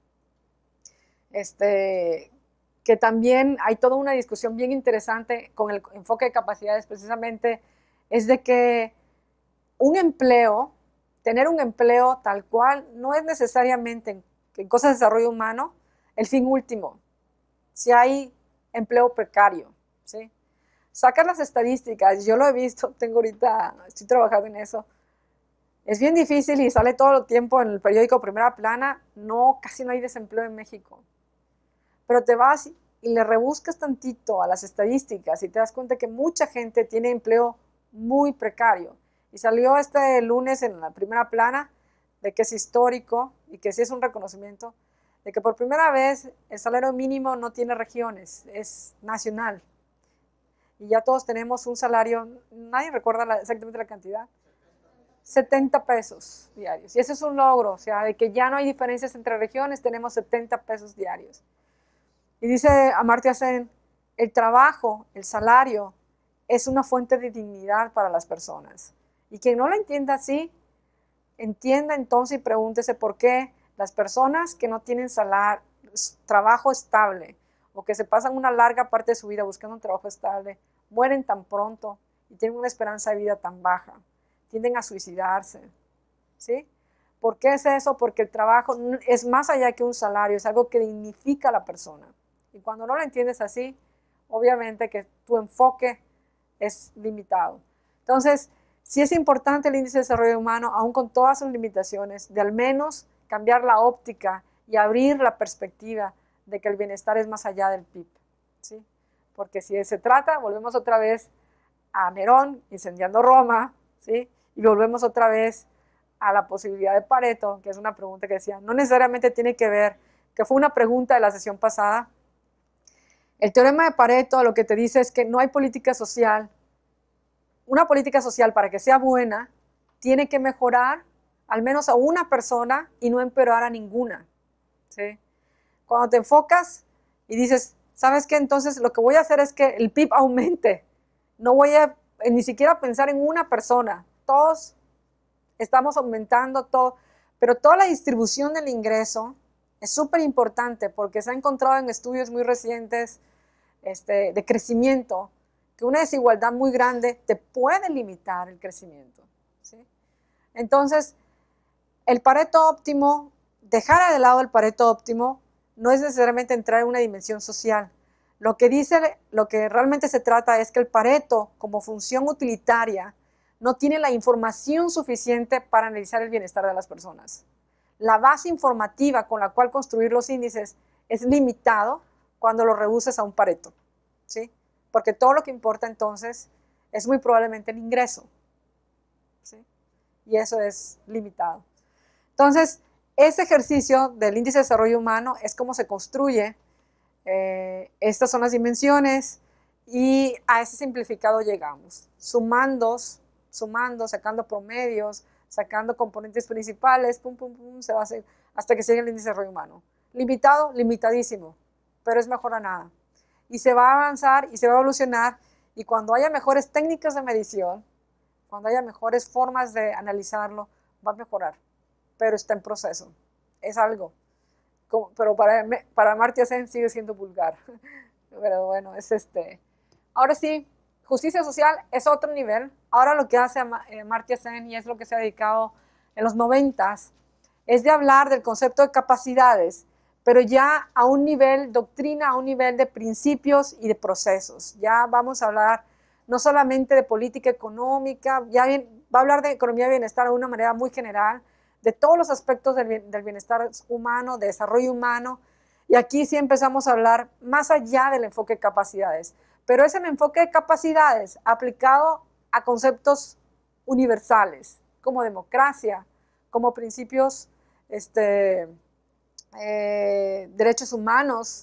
que también hay toda una discusión bien interesante con el enfoque de capacidades, precisamente, es de que un empleo, tener un empleo tal cual, no es necesariamente en cosas de desarrollo humano el fin último. Si hay empleo precario, ¿sí? Sacar las estadísticas, yo lo he visto, estoy trabajando en eso, es bien difícil y sale todo el tiempo en el periódico Primera Plana, casi no hay desempleo en México. Pero te vas y le rebuscas tantito a las estadísticas y te das cuenta que mucha gente tiene empleo muy precario. Y salió este lunes en la Primera Plana de que es histórico y que sí es un reconocimiento, de que por primera vez el salario mínimo no tiene regiones, es nacional. Y ya todos tenemos un salario, nadie recuerda exactamente la cantidad, 70 pesos diarios. Y ese es un logro, o sea, de que ya no hay diferencias entre regiones, tenemos 70 pesos diarios. Y dice Amartya Sen, el trabajo, el salario, es una fuente de dignidad para las personas. Y quien no lo entienda así, entienda entonces y pregúntese por qué las personas que no tienen trabajo estable o que se pasan una larga parte de su vida buscando un trabajo estable, mueren tan pronto y tienen una esperanza de vida tan baja, tienden a suicidarse, ¿sí? ¿Por qué es eso? Porque el trabajo es más allá que un salario, es algo que dignifica a la persona. Y cuando no lo entiendes así, obviamente que tu enfoque es limitado. Entonces, sí es importante el índice de desarrollo humano, aún con todas sus limitaciones, de al menos cambiar la óptica y abrir la perspectiva de que el bienestar es más allá del PIB, ¿sí? Porque si se trata, volvemos otra vez a Nerón incendiando Roma, ¿sí? Y volvemos otra vez a la posibilidad de Pareto, que es una pregunta que decía, no necesariamente tiene que ver, que fue una pregunta de la sesión pasada. El teorema de Pareto lo que te dice es que no hay política social. Una política social, para que sea buena, tiene que mejorar al menos a una persona y no empeorar a ninguna, ¿sí? Cuando te enfocas y dices, ¿sabes qué? Entonces lo que voy a hacer es que el PIB aumente. No voy a ni siquiera pensar en una persona. Todos estamos aumentando todo, pero toda la distribución del ingreso es súper importante porque se ha encontrado en estudios muy recientes de crecimiento que una desigualdad muy grande te puede limitar el crecimiento, ¿sí? Entonces, el Pareto óptimo, dejar de lado el Pareto óptimo, no es necesariamente entrar en una dimensión social. Lo que realmente se trata es que el Pareto, como función utilitaria, no tiene la información suficiente para analizar el bienestar de las personas. La base informativa con la cual construir los índices es limitado cuando lo reduces a un Pareto, ¿sí? Porque todo lo que importa entonces es muy probablemente el ingreso, ¿sí? Y eso es limitado. Entonces, ese ejercicio del índice de desarrollo humano es cómo se construye. Estas son las dimensiones y a ese simplificado llegamos, sumando, sacando promedios, sacando componentes principales, pum, pum, pum, se va a hacer hasta que llegue el índice de desarrollo humano. Limitado, limitadísimo, pero es mejor a nada. Y se va a avanzar y se va a evolucionar, y cuando haya mejores técnicas de medición, cuando haya mejores formas de analizarlo, va a mejorar, pero está en proceso. Es algo. Pero para Amartya Sen sigue siendo vulgar. Pero bueno, es Ahora sí, justicia social es otro nivel. Ahora lo que hace Amartya Sen, y es lo que se ha dedicado en los 90s, es de hablar del concepto de capacidades, pero ya a un nivel doctrina, a un nivel de principios y de procesos. Ya vamos a hablar no solamente de política económica, va a hablar de economía y bienestar de una manera muy general, de todos los aspectos del bienestar humano, de desarrollo humano, y aquí sí empezamos a hablar más allá del enfoque de capacidades, pero es el enfoque de capacidades aplicado a conceptos universales, como democracia, como principios, derechos humanos,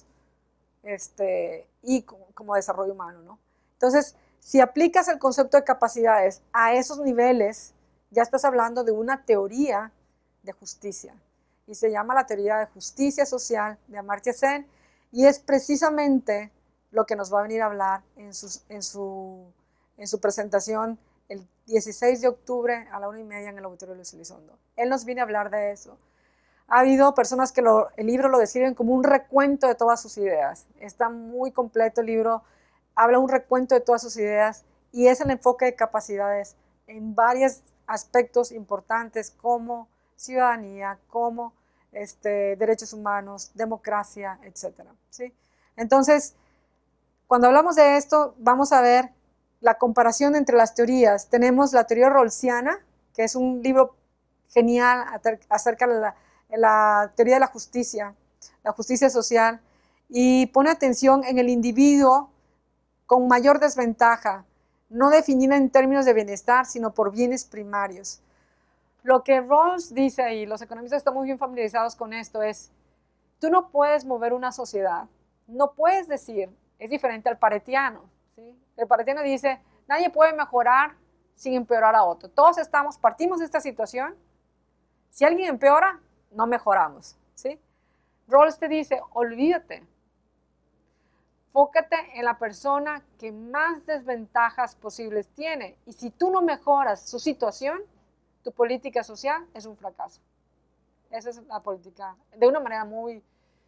y como desarrollo humano, ¿no? Entonces, si aplicas el concepto de capacidades a esos niveles, ya estás hablando de una teoría de justicia, y se llama la teoría de justicia social de Amartya Sen, y es precisamente lo que nos va a venir a hablar en su presentación el 16 de octubre a la 1:30 en el auditorio de Luis Elizondo. Él nos viene a hablar de eso. Ha habido personas que el libro lo describen como un recuento de todas sus ideas. Está muy completo el libro, habla un recuento de todas sus ideas, y es el enfoque de capacidades en varios aspectos importantes como ciudadanía, como derechos humanos, democracia, etc. ¿Sí? Entonces, cuando hablamos de esto, vamos a ver la comparación entre las teorías. Tenemos la teoría rawlsiana, que es un libro genial acerca de la teoría de la justicia social, y pone atención en el individuo con mayor desventaja, no definida en términos de bienestar, sino por bienes primarios. Lo que Rawls dice, y los economistas están muy bien familiarizados con esto, es: tú no puedes mover una sociedad, no puedes decir, es diferente al paretiano, ¿sí? El paretiano dice, nadie puede mejorar sin empeorar a otro. Todos partimos de esta situación, si alguien empeora, no mejoramos, ¿sí? Rawls te dice, olvídate, fócate en la persona que más desventajas posibles tiene, y si tú no mejoras su situación, tu política social es un fracaso. Esa es la política, de una manera muy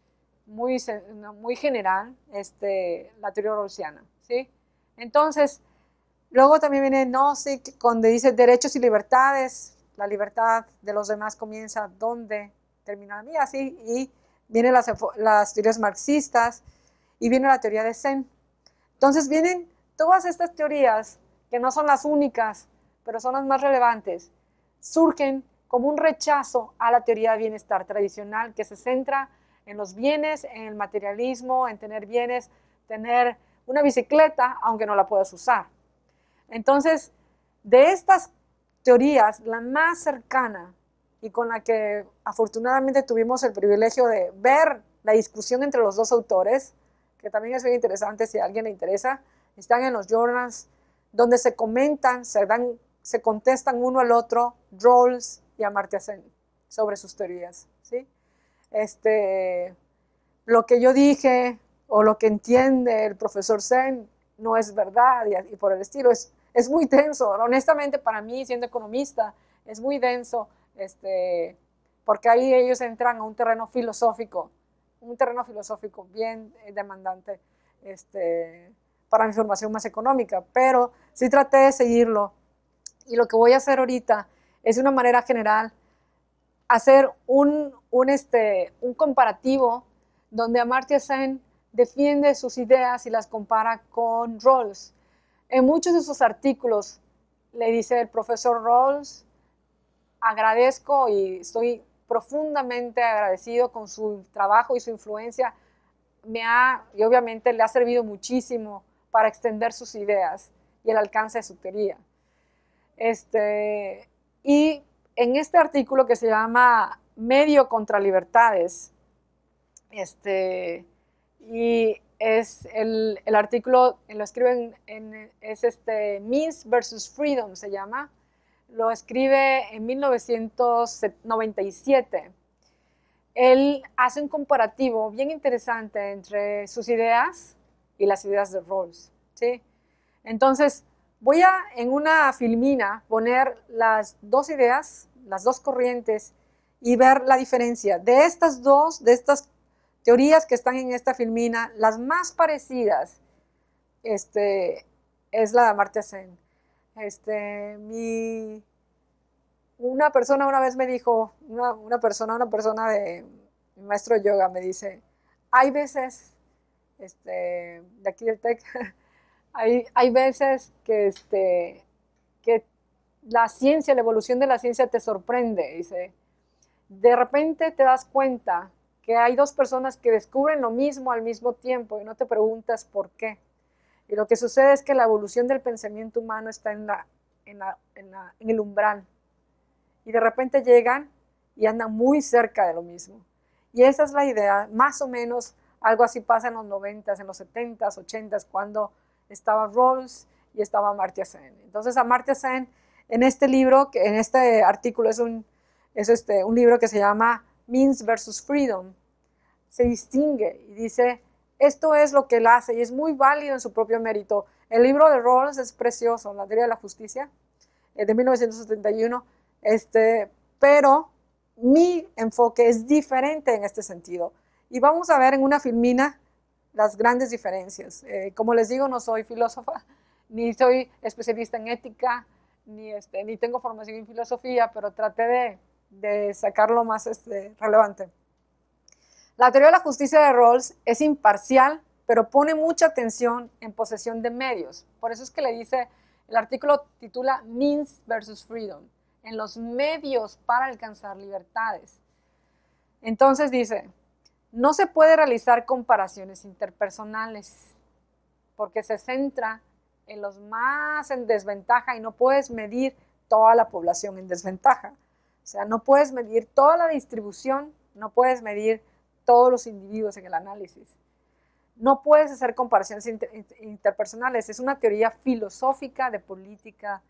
general, la teoría rawlsiana, ¿sí? Entonces, luego también viene Nozick, donde dice derechos y libertades, la libertad de los demás comienza donde termina la mía, ¿sí? Y vienen las teorías marxistas, y viene la teoría de Zen. Entonces vienen todas estas teorías, que no son las únicas, pero son las más relevantes, surgen como un rechazo a la teoría de bienestar tradicional, que se centra en los bienes, en el materialismo, en tener bienes, tener una bicicleta, aunque no la puedas usar. Entonces, de estas teorías, la más cercana, y con la que afortunadamente tuvimos el privilegio de ver la discusión entre los dos autores, que también es muy interesante si a alguien le interesa, están en los journals, donde se comentan, se contestan uno al otro, Rawls y Amartya Sen, sobre sus teorías, ¿sí? Lo que yo dije, o lo que entiende el profesor Sen, no es verdad, y por el estilo, es muy denso. Honestamente, para mí, siendo economista, es muy denso, porque ahí ellos entran a un terreno filosófico bien demandante, para mi formación más económica, pero sí traté de seguirlo, y lo que voy a hacer ahorita es de una manera general hacer un comparativo donde Amartya Sen defiende sus ideas y las compara con Rawls. En muchos de sus artículos le dice el profesor Rawls, agradezco y estoy profundamente agradecido con su trabajo y su influencia, y obviamente le ha servido muchísimo para extender sus ideas y el alcance de su teoría. Y en este artículo que se llama Medio contra Libertades, y es el artículo, lo escriben, es Means versus Freedom, se llama, lo escribe en 1997. Él hace un comparativo bien interesante entre sus ideas y las ideas de Rawls, ¿sí? Entonces, voy a, en una filmina, poner las dos ideas, las dos corrientes, y ver la diferencia. De estas teorías que están en esta filmina, las más parecidas es la de Amartya Sen. Una persona una vez me dijo, una persona de mi maestro de yoga me dice, hay veces, de aquí del TEC, hay veces que la ciencia, la evolución de la ciencia te sorprende. Dice, de repente te das cuenta que hay dos personas que descubren lo mismo al mismo tiempo y no te preguntas por qué. Y lo que sucede es que la evolución del pensamiento humano está en el umbral. Y de repente llegan y andan muy cerca de lo mismo. Y esa es la idea, más o menos algo así pasa en los 90s, en los 70s, 80s, cuando estaba Rawls y estaba Amartya Sen. Entonces Amartya Sen, en este libro, en este artículo, es un libro que se llama Means versus Freedom, se distingue y dice, esto es lo que él hace y es muy válido en su propio mérito. El libro de Rawls es precioso, La teoría de la justicia, de 1971, pero mi enfoque es diferente en este sentido. Y vamos a ver en una filmina las grandes diferencias. Como les digo, no soy filósofa, ni soy especialista en ética, ni tengo formación en filosofía, pero traté de sacarlo más relevante. La teoría de la justicia de Rawls es imparcial, pero pone mucha atención en posesión de medios. Por eso es que le dice, el artículo titula Means versus Freedom, en los medios para alcanzar libertades. Entonces dice, no se puede realizar comparaciones interpersonales porque se centra en los más en desventaja y no puedes medir toda la población en desventaja. O sea, no puedes medir toda la distribución, no puedes medir todos los individuos en el análisis. No puedes hacer comparaciones interpersonales. Es una teoría filosófica de política.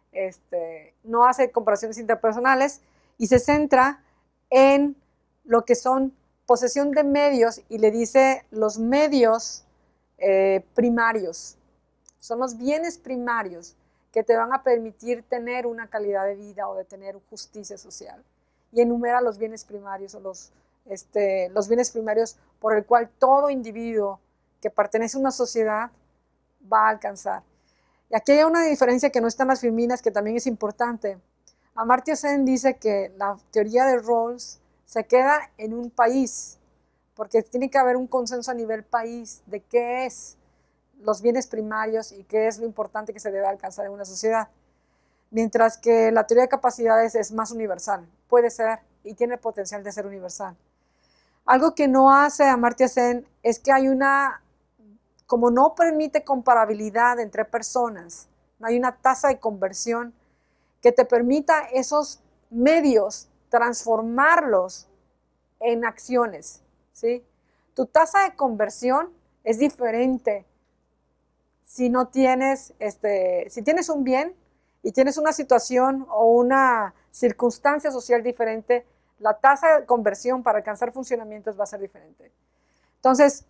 No hace comparaciones interpersonales y se centra en lo que son posesión de medios y le dice los medios primarios. Son los bienes primarios que te van a permitir tener una calidad de vida o de tener justicia social. Y enumera los bienes primarios o los bienes primarios por el cual todo individuo que pertenece a una sociedad va a alcanzar. Y aquí hay una diferencia que no está en las filminas, que también es importante. Amartya Sen dice que la teoría de Rawls se queda en un país, porque tiene que haber un consenso a nivel país de qué es los bienes primarios y qué es lo importante que se debe alcanzar en una sociedad. Mientras que la teoría de capacidades es más universal, puede ser y tiene el potencial de ser universal. Algo que no hace Amartya Sen es que hay como no permite comparabilidad entre personas, no hay una tasa de conversión que te permita esos medios transformarlos en acciones, ¿sí? Tu tasa de conversión es diferente si no tienes, si tienes un bien y tienes una situación o una circunstancia social diferente, la tasa de conversión para alcanzar funcionamientos va a ser diferente. Entonces,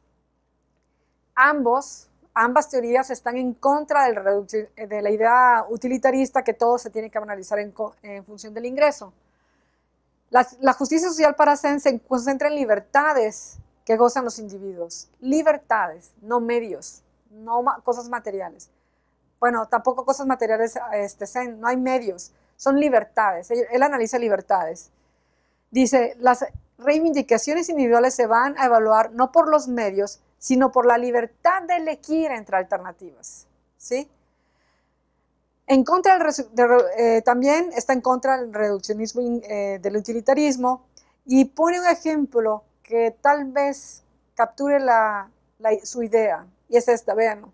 ambas teorías están en contra de la idea utilitarista que todo se tiene que analizar en función del ingreso. La justicia social para Sen se concentra en libertades que gozan los individuos. Libertades, no medios, no cosas materiales. Bueno, tampoco cosas materiales, Sen, no hay medios, son libertades. Él analiza libertades. Dice, las reivindicaciones individuales se van a evaluar no por los medios, sino por la libertad de elegir entre alternativas, ¿sí? En contra también está en contra del reduccionismo, del utilitarismo, y pone un ejemplo que tal vez capture su idea, y es esta, véanlo.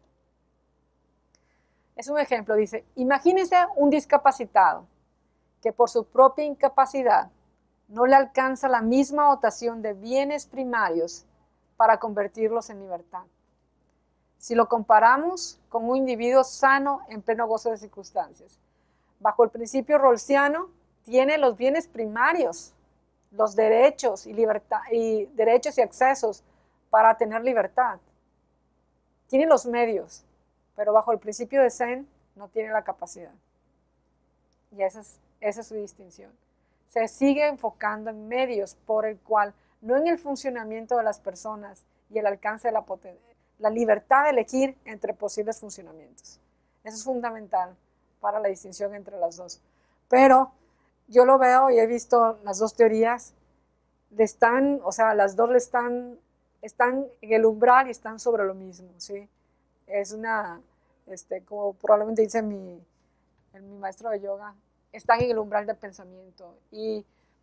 Es un ejemplo, dice, imagínense un discapacitado que por su propia incapacidad no le alcanza la misma dotación de bienes primarios para convertirlos en libertad. Si lo comparamos con un individuo sano en pleno gozo de circunstancias. bajo el principio rawlsiano, tiene los bienes primarios, los derechos y libertad, y derechos y accesos para tener libertad. Tiene los medios, pero bajo el principio de Zen no tiene la capacidad. Y esa es su distinción. Se sigue enfocando en medios por el cual, no en el funcionamiento de las personas y el alcance de la libertad de elegir entre posibles funcionamientos. Eso es fundamental para la distinción entre las dos. Pero yo lo veo y he visto las dos teorías, las dos están en el umbral y están sobre lo mismo, ¿sí? Es una, como probablemente dice mi maestro de yoga, están en el umbral del pensamiento y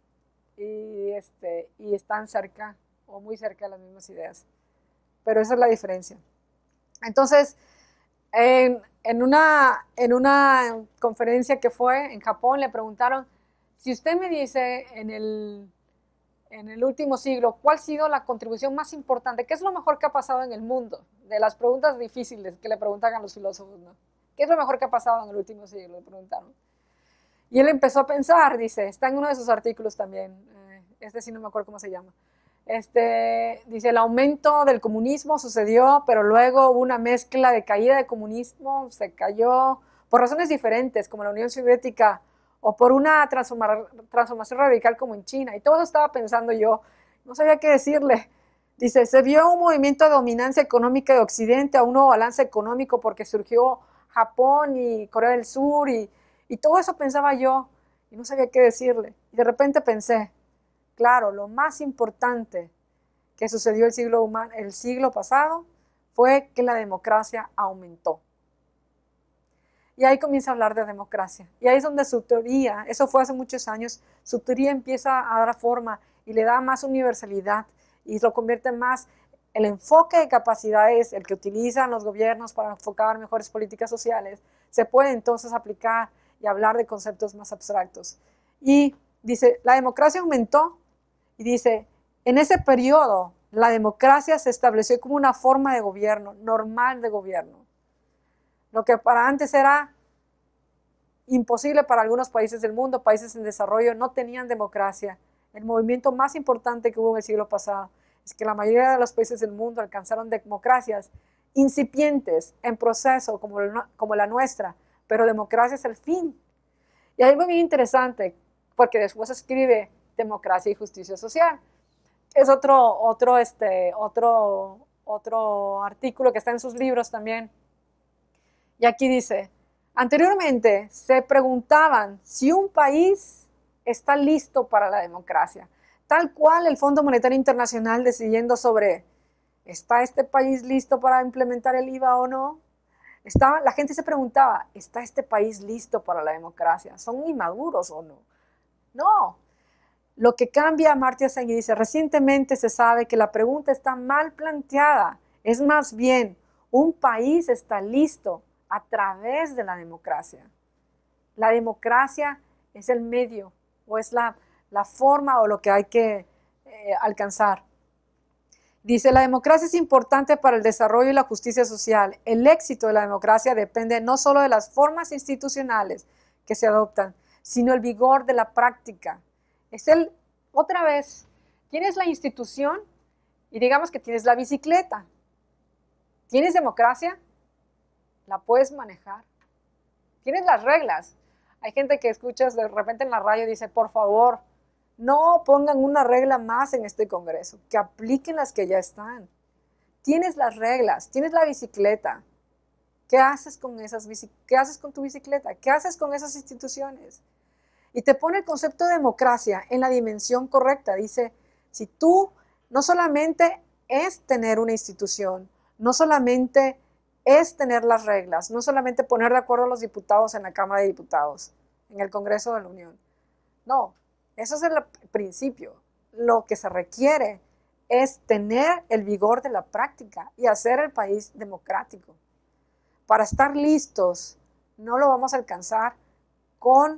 están cerca o muy cerca de las mismas ideas. Pero esa es la diferencia. Entonces, en una conferencia que fue en Japón, le preguntaron, si usted me dice en el último siglo, ¿cuál ha sido la contribución más importante? ¿Qué es lo mejor que ha pasado en el mundo? De las preguntas difíciles que le preguntan a los filósofos, ¿no? ¿Qué es lo mejor que ha pasado en el último siglo? Le preguntaron. Y él empezó a pensar, dice, está en uno de sus artículos también, sí no me acuerdo cómo se llama. Dice, el aumento del comunismo sucedió, pero luego hubo una mezcla de caída del comunismo, se cayó por razones diferentes, como la Unión Soviética, o por una transformación radical como en China. Y todo eso estaba pensando yo, no sabía qué decirle. Dice, se vio un movimiento de dominancia económica de Occidente, a un nuevo balance económico porque surgió Japón y Corea del Sur, y todo eso pensaba yo, y no sabía qué decirle. Y de repente pensé, claro, lo más importante que sucedió el siglo pasado fue que la democracia aumentó. Y ahí comienza a hablar de democracia. Y ahí es donde su teoría, eso fue hace muchos años, su teoría empieza a dar forma y le da más universalidad y lo convierte más, el enfoque de capacidades, el que utilizan los gobiernos para enfocar mejores políticas sociales, se puede entonces aplicar y hablar de conceptos más abstractos. Y dice, la democracia aumentó y dice, en ese periodo la democracia se estableció como una forma de gobierno, normal de gobierno. Lo que para antes era imposible para algunos países del mundo, países en desarrollo, no tenían democracia. El movimiento más importante que hubo en el siglo pasado es que la mayoría de los países del mundo alcanzaron democracias incipientes, en proceso, como la nuestra, pero democracia es el fin. Y hay algo bien interesante, porque después escribe Democracia y Justicia Social. Es otro artículo que está en sus libros también. Y aquí dice, anteriormente se preguntaban si un país está listo para la democracia, tal cual el Fondo Monetario Internacional decidiendo sobre, ¿está este país listo para implementar el IVA o no? La gente se preguntaba, ¿está este país listo para la democracia? ¿Son inmaduros o no? No. Lo que cambia Amartya Sen y dice, recientemente se sabe que la pregunta está mal planteada. Es más bien, un país está listo a través de la democracia. La democracia es el medio o es la forma o lo que hay que alcanzar. Dice, la democracia es importante para el desarrollo y la justicia social. El éxito de la democracia depende no solo de las formas institucionales que se adoptan, sino el vigor de la práctica. Otra vez, tienes la institución y digamos que tienes la bicicleta. ¿Tienes democracia? La puedes manejar. Tienes las reglas. Hay gente que escuchas de repente en la radio y dice, por favor, no pongan una regla más en este Congreso, que apliquen las que ya están. Tienes las reglas, tienes la bicicleta. ¿Qué haces con ¿Qué haces con tu bicicleta? ¿Qué haces con esas instituciones? Y te pone el concepto de democracia en la dimensión correcta. Dice, si tú no solamente es tener una institución, no solamente es tener las reglas, no solamente poner de acuerdo a los diputados en la Cámara de Diputados, en el Congreso de la Unión. No, eso es el principio. Lo que se requiere es tener el vigor de la práctica y hacer el país democrático. Para estar listos, no lo vamos a alcanzar con,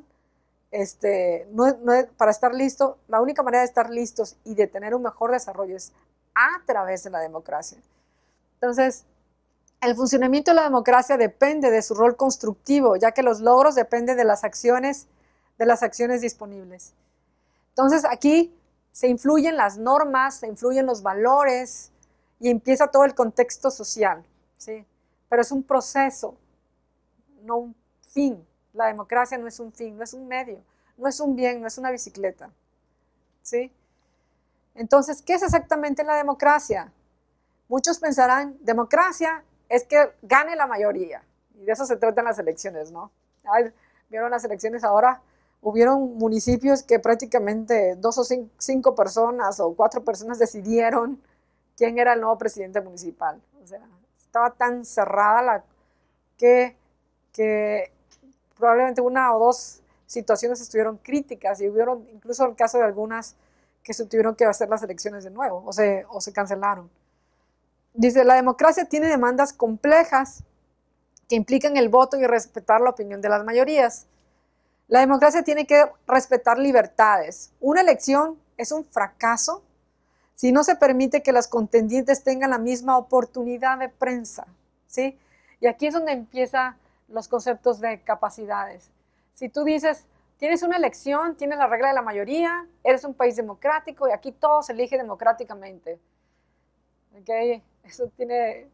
para estar listo, la única manera de estar listos y de tener un mejor desarrollo es a través de la democracia. Entonces, El funcionamiento de la democracia depende de su rol constructivo, ya que los logros dependen de las acciones disponibles. Entonces aquí se influyen las normas, se influyen los valores y empieza todo el contexto social, ¿sí? Pero es un proceso, no un fin. La democracia no es un fin, no es un medio, no es un bien, no es una bicicleta, ¿sí? Entonces, ¿qué es exactamente la democracia? Muchos pensarán, democracia es que gane la mayoría. Y de eso se tratan las elecciones, ¿no? Ay, vieron las elecciones ahora, hubieron municipios que prácticamente 2 o 5 personas o 4 personas decidieron quién era el nuevo presidente municipal. O sea, estaba tan cerrada que probablemente 1 o 2 situaciones estuvieron críticas y hubieron incluso el caso de algunas que se tuvieron que hacer las elecciones de nuevo o se cancelaron. Dice, la democracia tiene demandas complejas que implican el voto y respetar la opinión de las mayorías. La democracia tiene que respetar libertades. Una elección es un fracaso si no se permite que los contendientes tengan la misma oportunidad de prensa, ¿sí? Y aquí es donde empiezan los conceptos de capacidades. Si tú dices, tienes una elección, tienes la regla de la mayoría, eres un país democrático y aquí todo se elige democráticamente. ¿Okay? Eso tiene,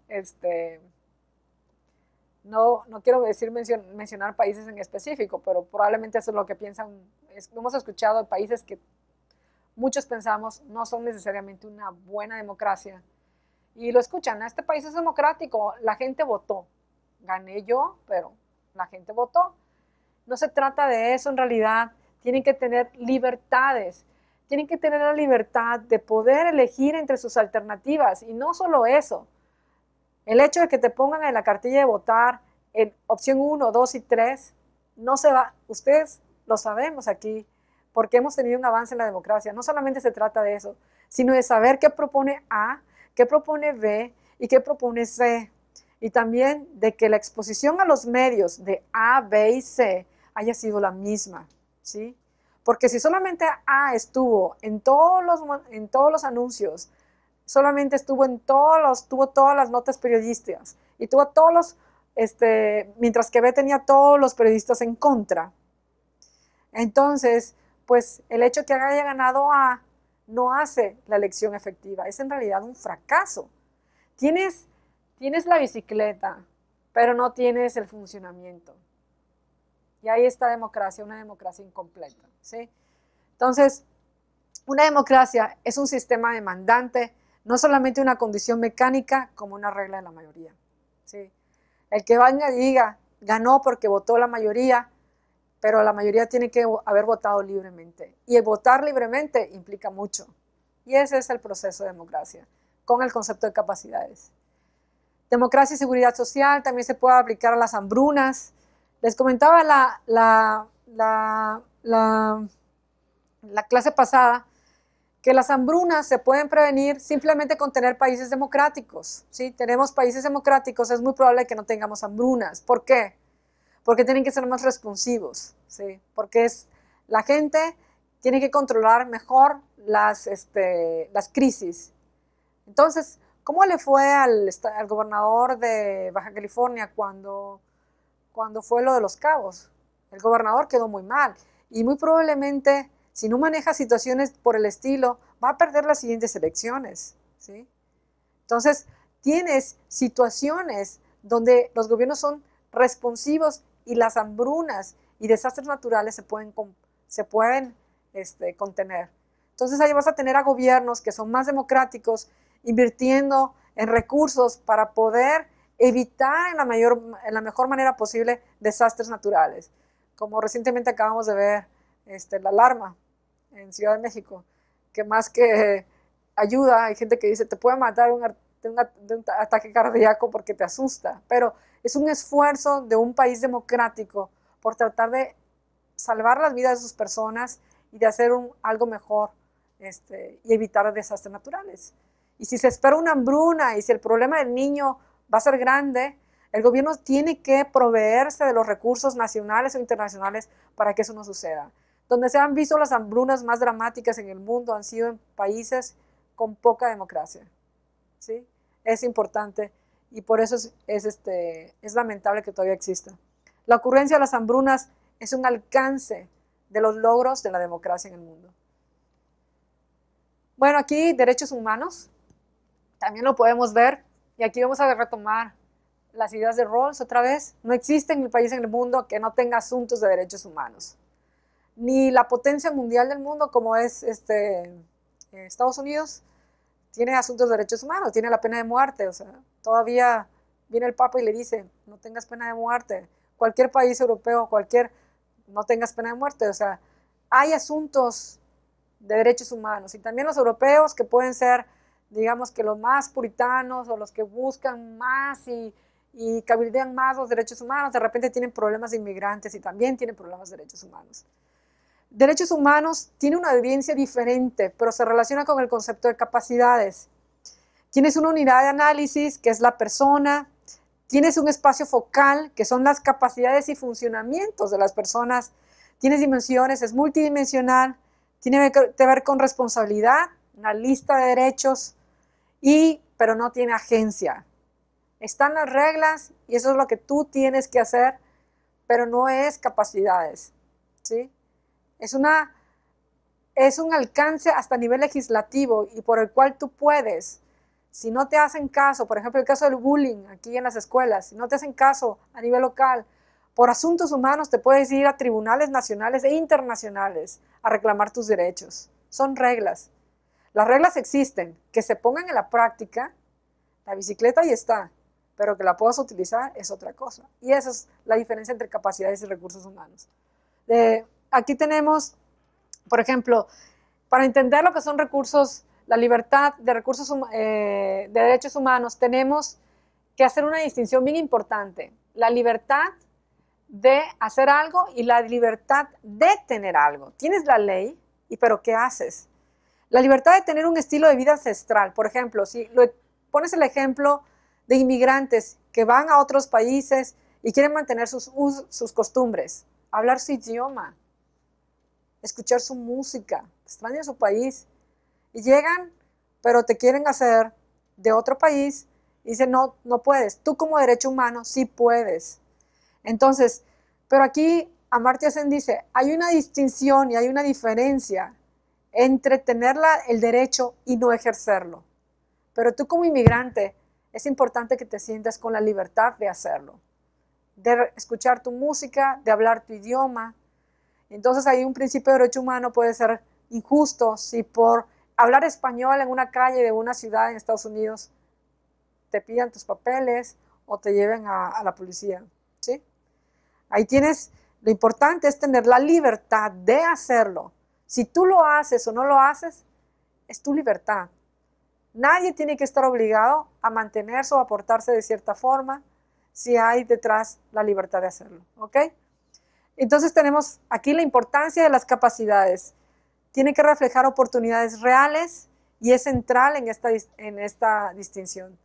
no quiero decir mencionar países en específico, pero probablemente eso es lo que piensan. Hemos escuchado de países que muchos pensamos no son necesariamente una buena democracia. Y lo escuchan, este país es democrático, la gente votó. Gané yo, pero la gente votó. No se trata de eso en realidad. Tienen que tener libertades. Tienen que tener la libertad de poder elegir entre sus alternativas. Y no solo eso. El hecho de que te pongan en la cartilla de votar en opción 1, 2 y 3, no se va. Ustedes lo sabemos aquí, porque hemos tenido un avance en la democracia. No solamente se trata de eso, sino de saber qué propone A, qué propone B y qué propone C. Y también de que la exposición a los medios de A, B y C haya sido la misma, ¿sí? Porque si solamente A estuvo en todos los anuncios, solamente estuvo tuvo todas las notas periodísticas y tuvo mientras que B tenía todos los periodistas en contra. Entonces, pues el hecho de que haya ganado A no hace la elección efectiva, es en realidad un fracaso. Tienes la bicicleta, pero no tienes el funcionamiento. Y ahí está democracia, una democracia incompleta, ¿sí? Entonces, una democracia es un sistema demandante, no solamente una condición mecánica como una regla de la mayoría, ¿sí? El que venga y diga, ganó porque votó la mayoría, pero la mayoría tiene que haber votado libremente. Y el votar libremente implica mucho. Y ese es el proceso de democracia, con el concepto de capacidades. Democracia y seguridad social también se puede aplicar a las hambrunas. Les comentaba la clase pasada que las hambrunas se pueden prevenir simplemente con tener países democráticos. ¿Sí? Tenemos países democráticos, es muy probable que no tengamos hambrunas. ¿Por qué? Porque tienen que ser más responsivos, ¿sí? Porque la gente tiene que controlar mejor las crisis. Entonces, ¿cómo le fue al gobernador de Baja California cuando fue lo de Los Cabos? El gobernador quedó muy mal y muy probablemente, si no maneja situaciones por el estilo, va a perder las siguientes elecciones, ¿sí? Entonces, tienes situaciones donde los gobiernos son responsivos y las hambrunas y desastres naturales se pueden contener. Entonces ahí vas a tener a gobiernos que son más democráticos, invirtiendo en recursos para poder evitar en la mejor manera posible desastres naturales. Como recientemente acabamos de ver la alarma en Ciudad de México, que más que ayuda, hay gente que dice, te puede matar de un ataque cardíaco porque te asusta, pero es un esfuerzo de un país democrático por tratar de salvar las vidas de sus personas y de hacer algo mejor y evitar desastres naturales. Y si se espera una hambruna y si el problema del niño va a ser grande, el gobierno tiene que proveerse de los recursos nacionales o internacionales para que eso no suceda. Donde se han visto las hambrunas más dramáticas en el mundo han sido en países con poca democracia, ¿sí? Es importante. y por eso es lamentable que todavía exista. La ocurrencia de las hambrunas es un alcance de los logros de la democracia en el mundo. Bueno, aquí derechos humanos, también lo podemos ver, y aquí vamos a retomar las ideas de Rawls otra vez. No existe en el país en el mundo que no tenga asuntos de derechos humanos. Ni la potencia mundial del mundo como es Estados Unidos tiene asuntos de derechos humanos, tiene la pena de muerte, o sea, todavía viene el Papa y le dice, no tengas pena de muerte. Cualquier país europeo, no tengas pena de muerte, o sea, hay asuntos de derechos humanos, y también los europeos que pueden ser, digamos que los más puritanos o los que buscan más y cabildean más los derechos humanos, de repente tienen problemas de inmigrantes y también tienen problemas de derechos humanos. Derechos humanos tiene una audiencia diferente, pero se relaciona con el concepto de capacidades. Tienes una unidad de análisis, que es la persona, tienes un espacio focal, que son las capacidades y funcionamientos de las personas, tienes dimensiones, es multidimensional, tiene que ver con responsabilidad, una lista de derechos, pero no tiene agencia. Están las reglas y eso es lo que tú tienes que hacer, pero no es capacidades, ¿sí? Es un alcance hasta nivel legislativo y por el cual tú puedes, si no te hacen caso, por ejemplo el caso del bullying aquí en las escuelas, si no te hacen caso a nivel local, por asuntos humanos te puedes ir a tribunales nacionales e internacionales a reclamar tus derechos. Son reglas. Las reglas existen, que se pongan en la práctica, la bicicleta ahí está, pero que la puedas utilizar es otra cosa. Y esa es la diferencia entre capacidades y recursos humanos. Aquí tenemos, por ejemplo, para entender lo que son recursos, la libertad de recursos de derechos humanos, tenemos que hacer una distinción bien importante. La libertad de hacer algo y la libertad de tener algo. Tienes la ley, pero ¿qué haces? La libertad de tener un estilo de vida ancestral. Por ejemplo, si pones el ejemplo de inmigrantes que van a otros países y quieren mantener sus costumbres, hablar su idioma, escuchar su música, extrañan su país y llegan, pero te quieren hacer de otro país y dicen, no, no puedes. Tú como derecho humano sí puedes. Entonces, pero aquí Amartya Sen dice, hay una distinción y hay una diferencia entre tener el derecho y no ejercerlo. Pero tú como inmigrante, es importante que te sientas con la libertad de hacerlo, de escuchar tu música, de hablar tu idioma. Entonces ahí un principio de derecho humano puede ser injusto si por hablar español en una calle de una ciudad en Estados Unidos te pidan tus papeles o te lleven a la policía, ¿sí? Ahí tienes, lo importante es tener la libertad de hacerlo. Si tú lo haces o no lo haces, es tu libertad. Nadie tiene que estar obligado a mantenerse o a portarse de cierta forma si hay detrás la libertad de hacerlo, ¿ok? Entonces tenemos aquí la importancia de las capacidades. Tiene que reflejar oportunidades reales y es central en esta distinción.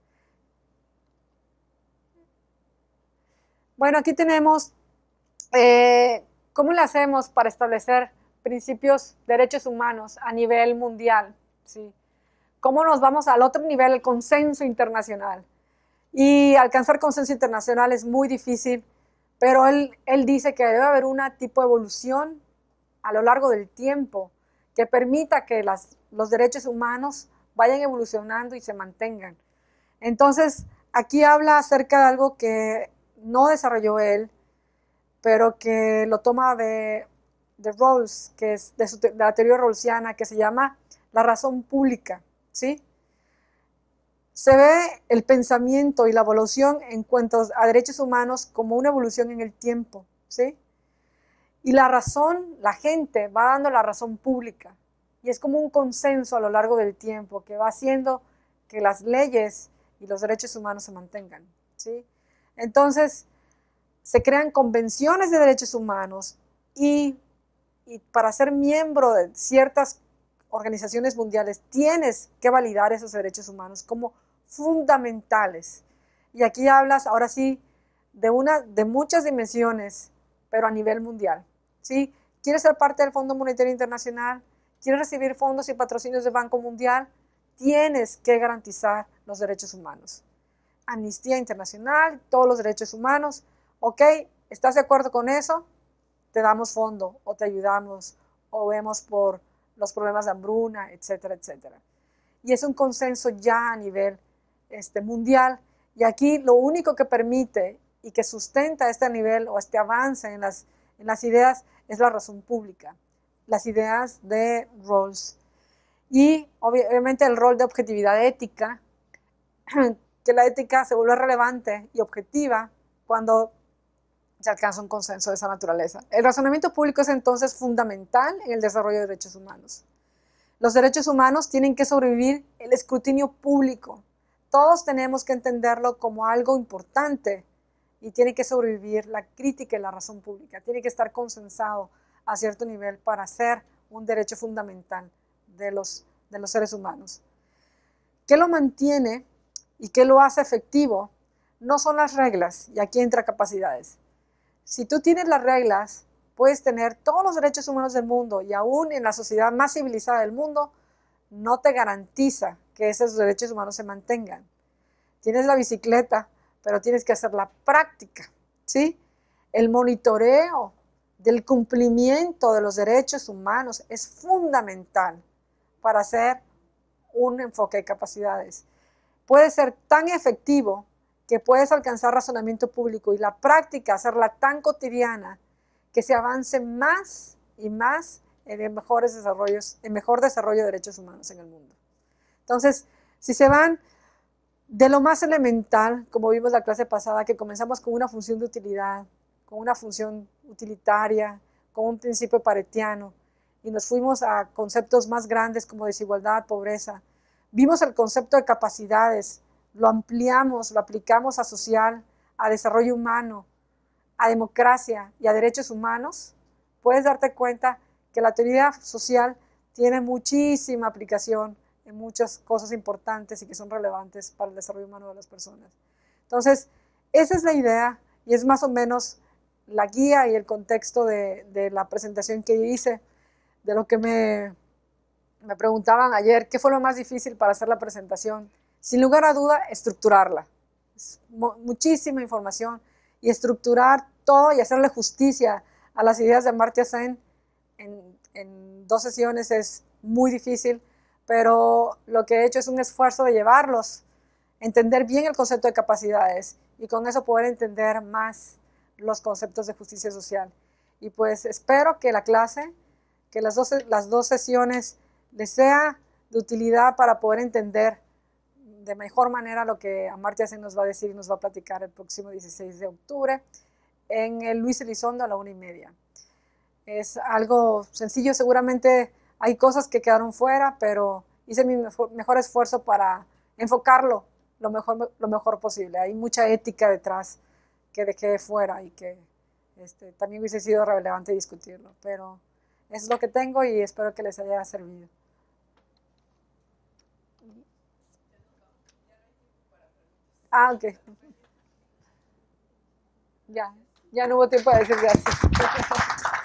Bueno, aquí tenemos cómo le hacemos para establecer principios, derechos humanos a nivel mundial, ¿sí? ¿Cómo nos vamos al otro nivel, el consenso internacional? Y alcanzar consenso internacional es muy difícil, pero él dice que debe haber un tipo de evolución a lo largo del tiempo que permita que los derechos humanos vayan evolucionando y se mantengan. Entonces, aquí habla acerca de algo que no desarrolló él, pero que lo toma de Rawls, que es de la teoría rawlsiana, que se llama la razón pública, ¿sí? Se ve el pensamiento y la evolución en cuanto a derechos humanos como una evolución en el tiempo, ¿sí? Y la razón, la gente va dando la razón pública y es como un consenso a lo largo del tiempo que va haciendo que las leyes y los derechos humanos se mantengan, ¿sí? Entonces, se crean convenciones de derechos humanos y para ser miembro de ciertas organizaciones mundiales tienes que validar esos derechos humanos como fundamentales. Y aquí hablas, ahora sí, de muchas dimensiones, pero a nivel mundial, ¿sí? ¿Quieres ser parte del Fondo Monetario Internacional? ¿Quieres recibir fondos y patrocinios del Banco Mundial? Tienes que garantizar los derechos humanos. Amnistía Internacional, todos los derechos humanos. Ok, ¿estás de acuerdo con eso? Te damos fondo o te ayudamos o vemos por los problemas de hambruna, etcétera, etcétera. Y es un consenso ya a nivel mundial. Y aquí lo único que permite y que sustenta este nivel o este avance en las ideas es la razón pública, las ideas de Rawls. Y obviamente el rol de objetividad ética, que la ética se vuelve relevante y objetiva cuando se alcanza un consenso de esa naturaleza. El razonamiento público es entonces fundamental en el desarrollo de derechos humanos. Los derechos humanos tienen que sobrevivir el escrutinio público. Todos tenemos que entenderlo como algo importante y tiene que sobrevivir la crítica y la razón pública. Tiene que estar consensado a cierto nivel para ser un derecho fundamental de los seres humanos. ¿Qué lo mantiene y qué lo hace efectivo? No son las reglas, y aquí entra capacidades. Si tú tienes las reglas, puedes tener todos los derechos humanos del mundo y aún en la sociedad más civilizada del mundo, no te garantiza que esos derechos humanos se mantengan. Tienes la bicicleta, pero tienes que hacer la práctica, ¿sí? El monitoreo del cumplimiento de los derechos humanos es fundamental para hacer un enfoque de capacidades. Puede ser tan efectivo que puedes alcanzar razonamiento público y la práctica hacerla tan cotidiana que se avance más y más en mejor desarrollo de derechos humanos en el mundo. Entonces, si se van de lo más elemental, como vimos la clase pasada, que comenzamos con una función de utilidad, con una función utilitaria, con un principio paretiano, y nos fuimos a conceptos más grandes como desigualdad, pobreza. Vimos el concepto de capacidades, lo ampliamos, lo aplicamos a social, a desarrollo humano, a democracia y a derechos humanos. Puedes darte cuenta que la teoría social tiene muchísima aplicación en muchas cosas importantes y que son relevantes para el desarrollo humano de las personas. Entonces, esa es la idea y es más o menos la guía y el contexto de la presentación que hice, de lo que me preguntaban ayer, ¿qué fue lo más difícil para hacer la presentación? Sin lugar a duda, estructurarla. Es muchísima información y estructurar todo y hacerle justicia a las ideas de Amartya Sen en 2 sesiones es muy difícil, pero lo que he hecho es un esfuerzo de llevarlos, entender bien el concepto de capacidades y con eso poder entender más los conceptos de justicia social. Y pues espero que la clase, que las dos sesiones les sea de utilidad para poder entender de mejor manera lo que Amartya Sen nos va a decir y nos va a platicar el próximo 16 de octubre en el Luis Elizondo a la 1:30. Es algo sencillo, seguramente hay cosas que quedaron fuera, pero hice mi mejor esfuerzo para enfocarlo lo mejor posible. Hay mucha ética detrás que dejé fuera y que también hubiese sido relevante discutirlo, pero eso es lo que tengo y espero que les haya servido. Ok. Ya no hubo tiempo de decir gracias.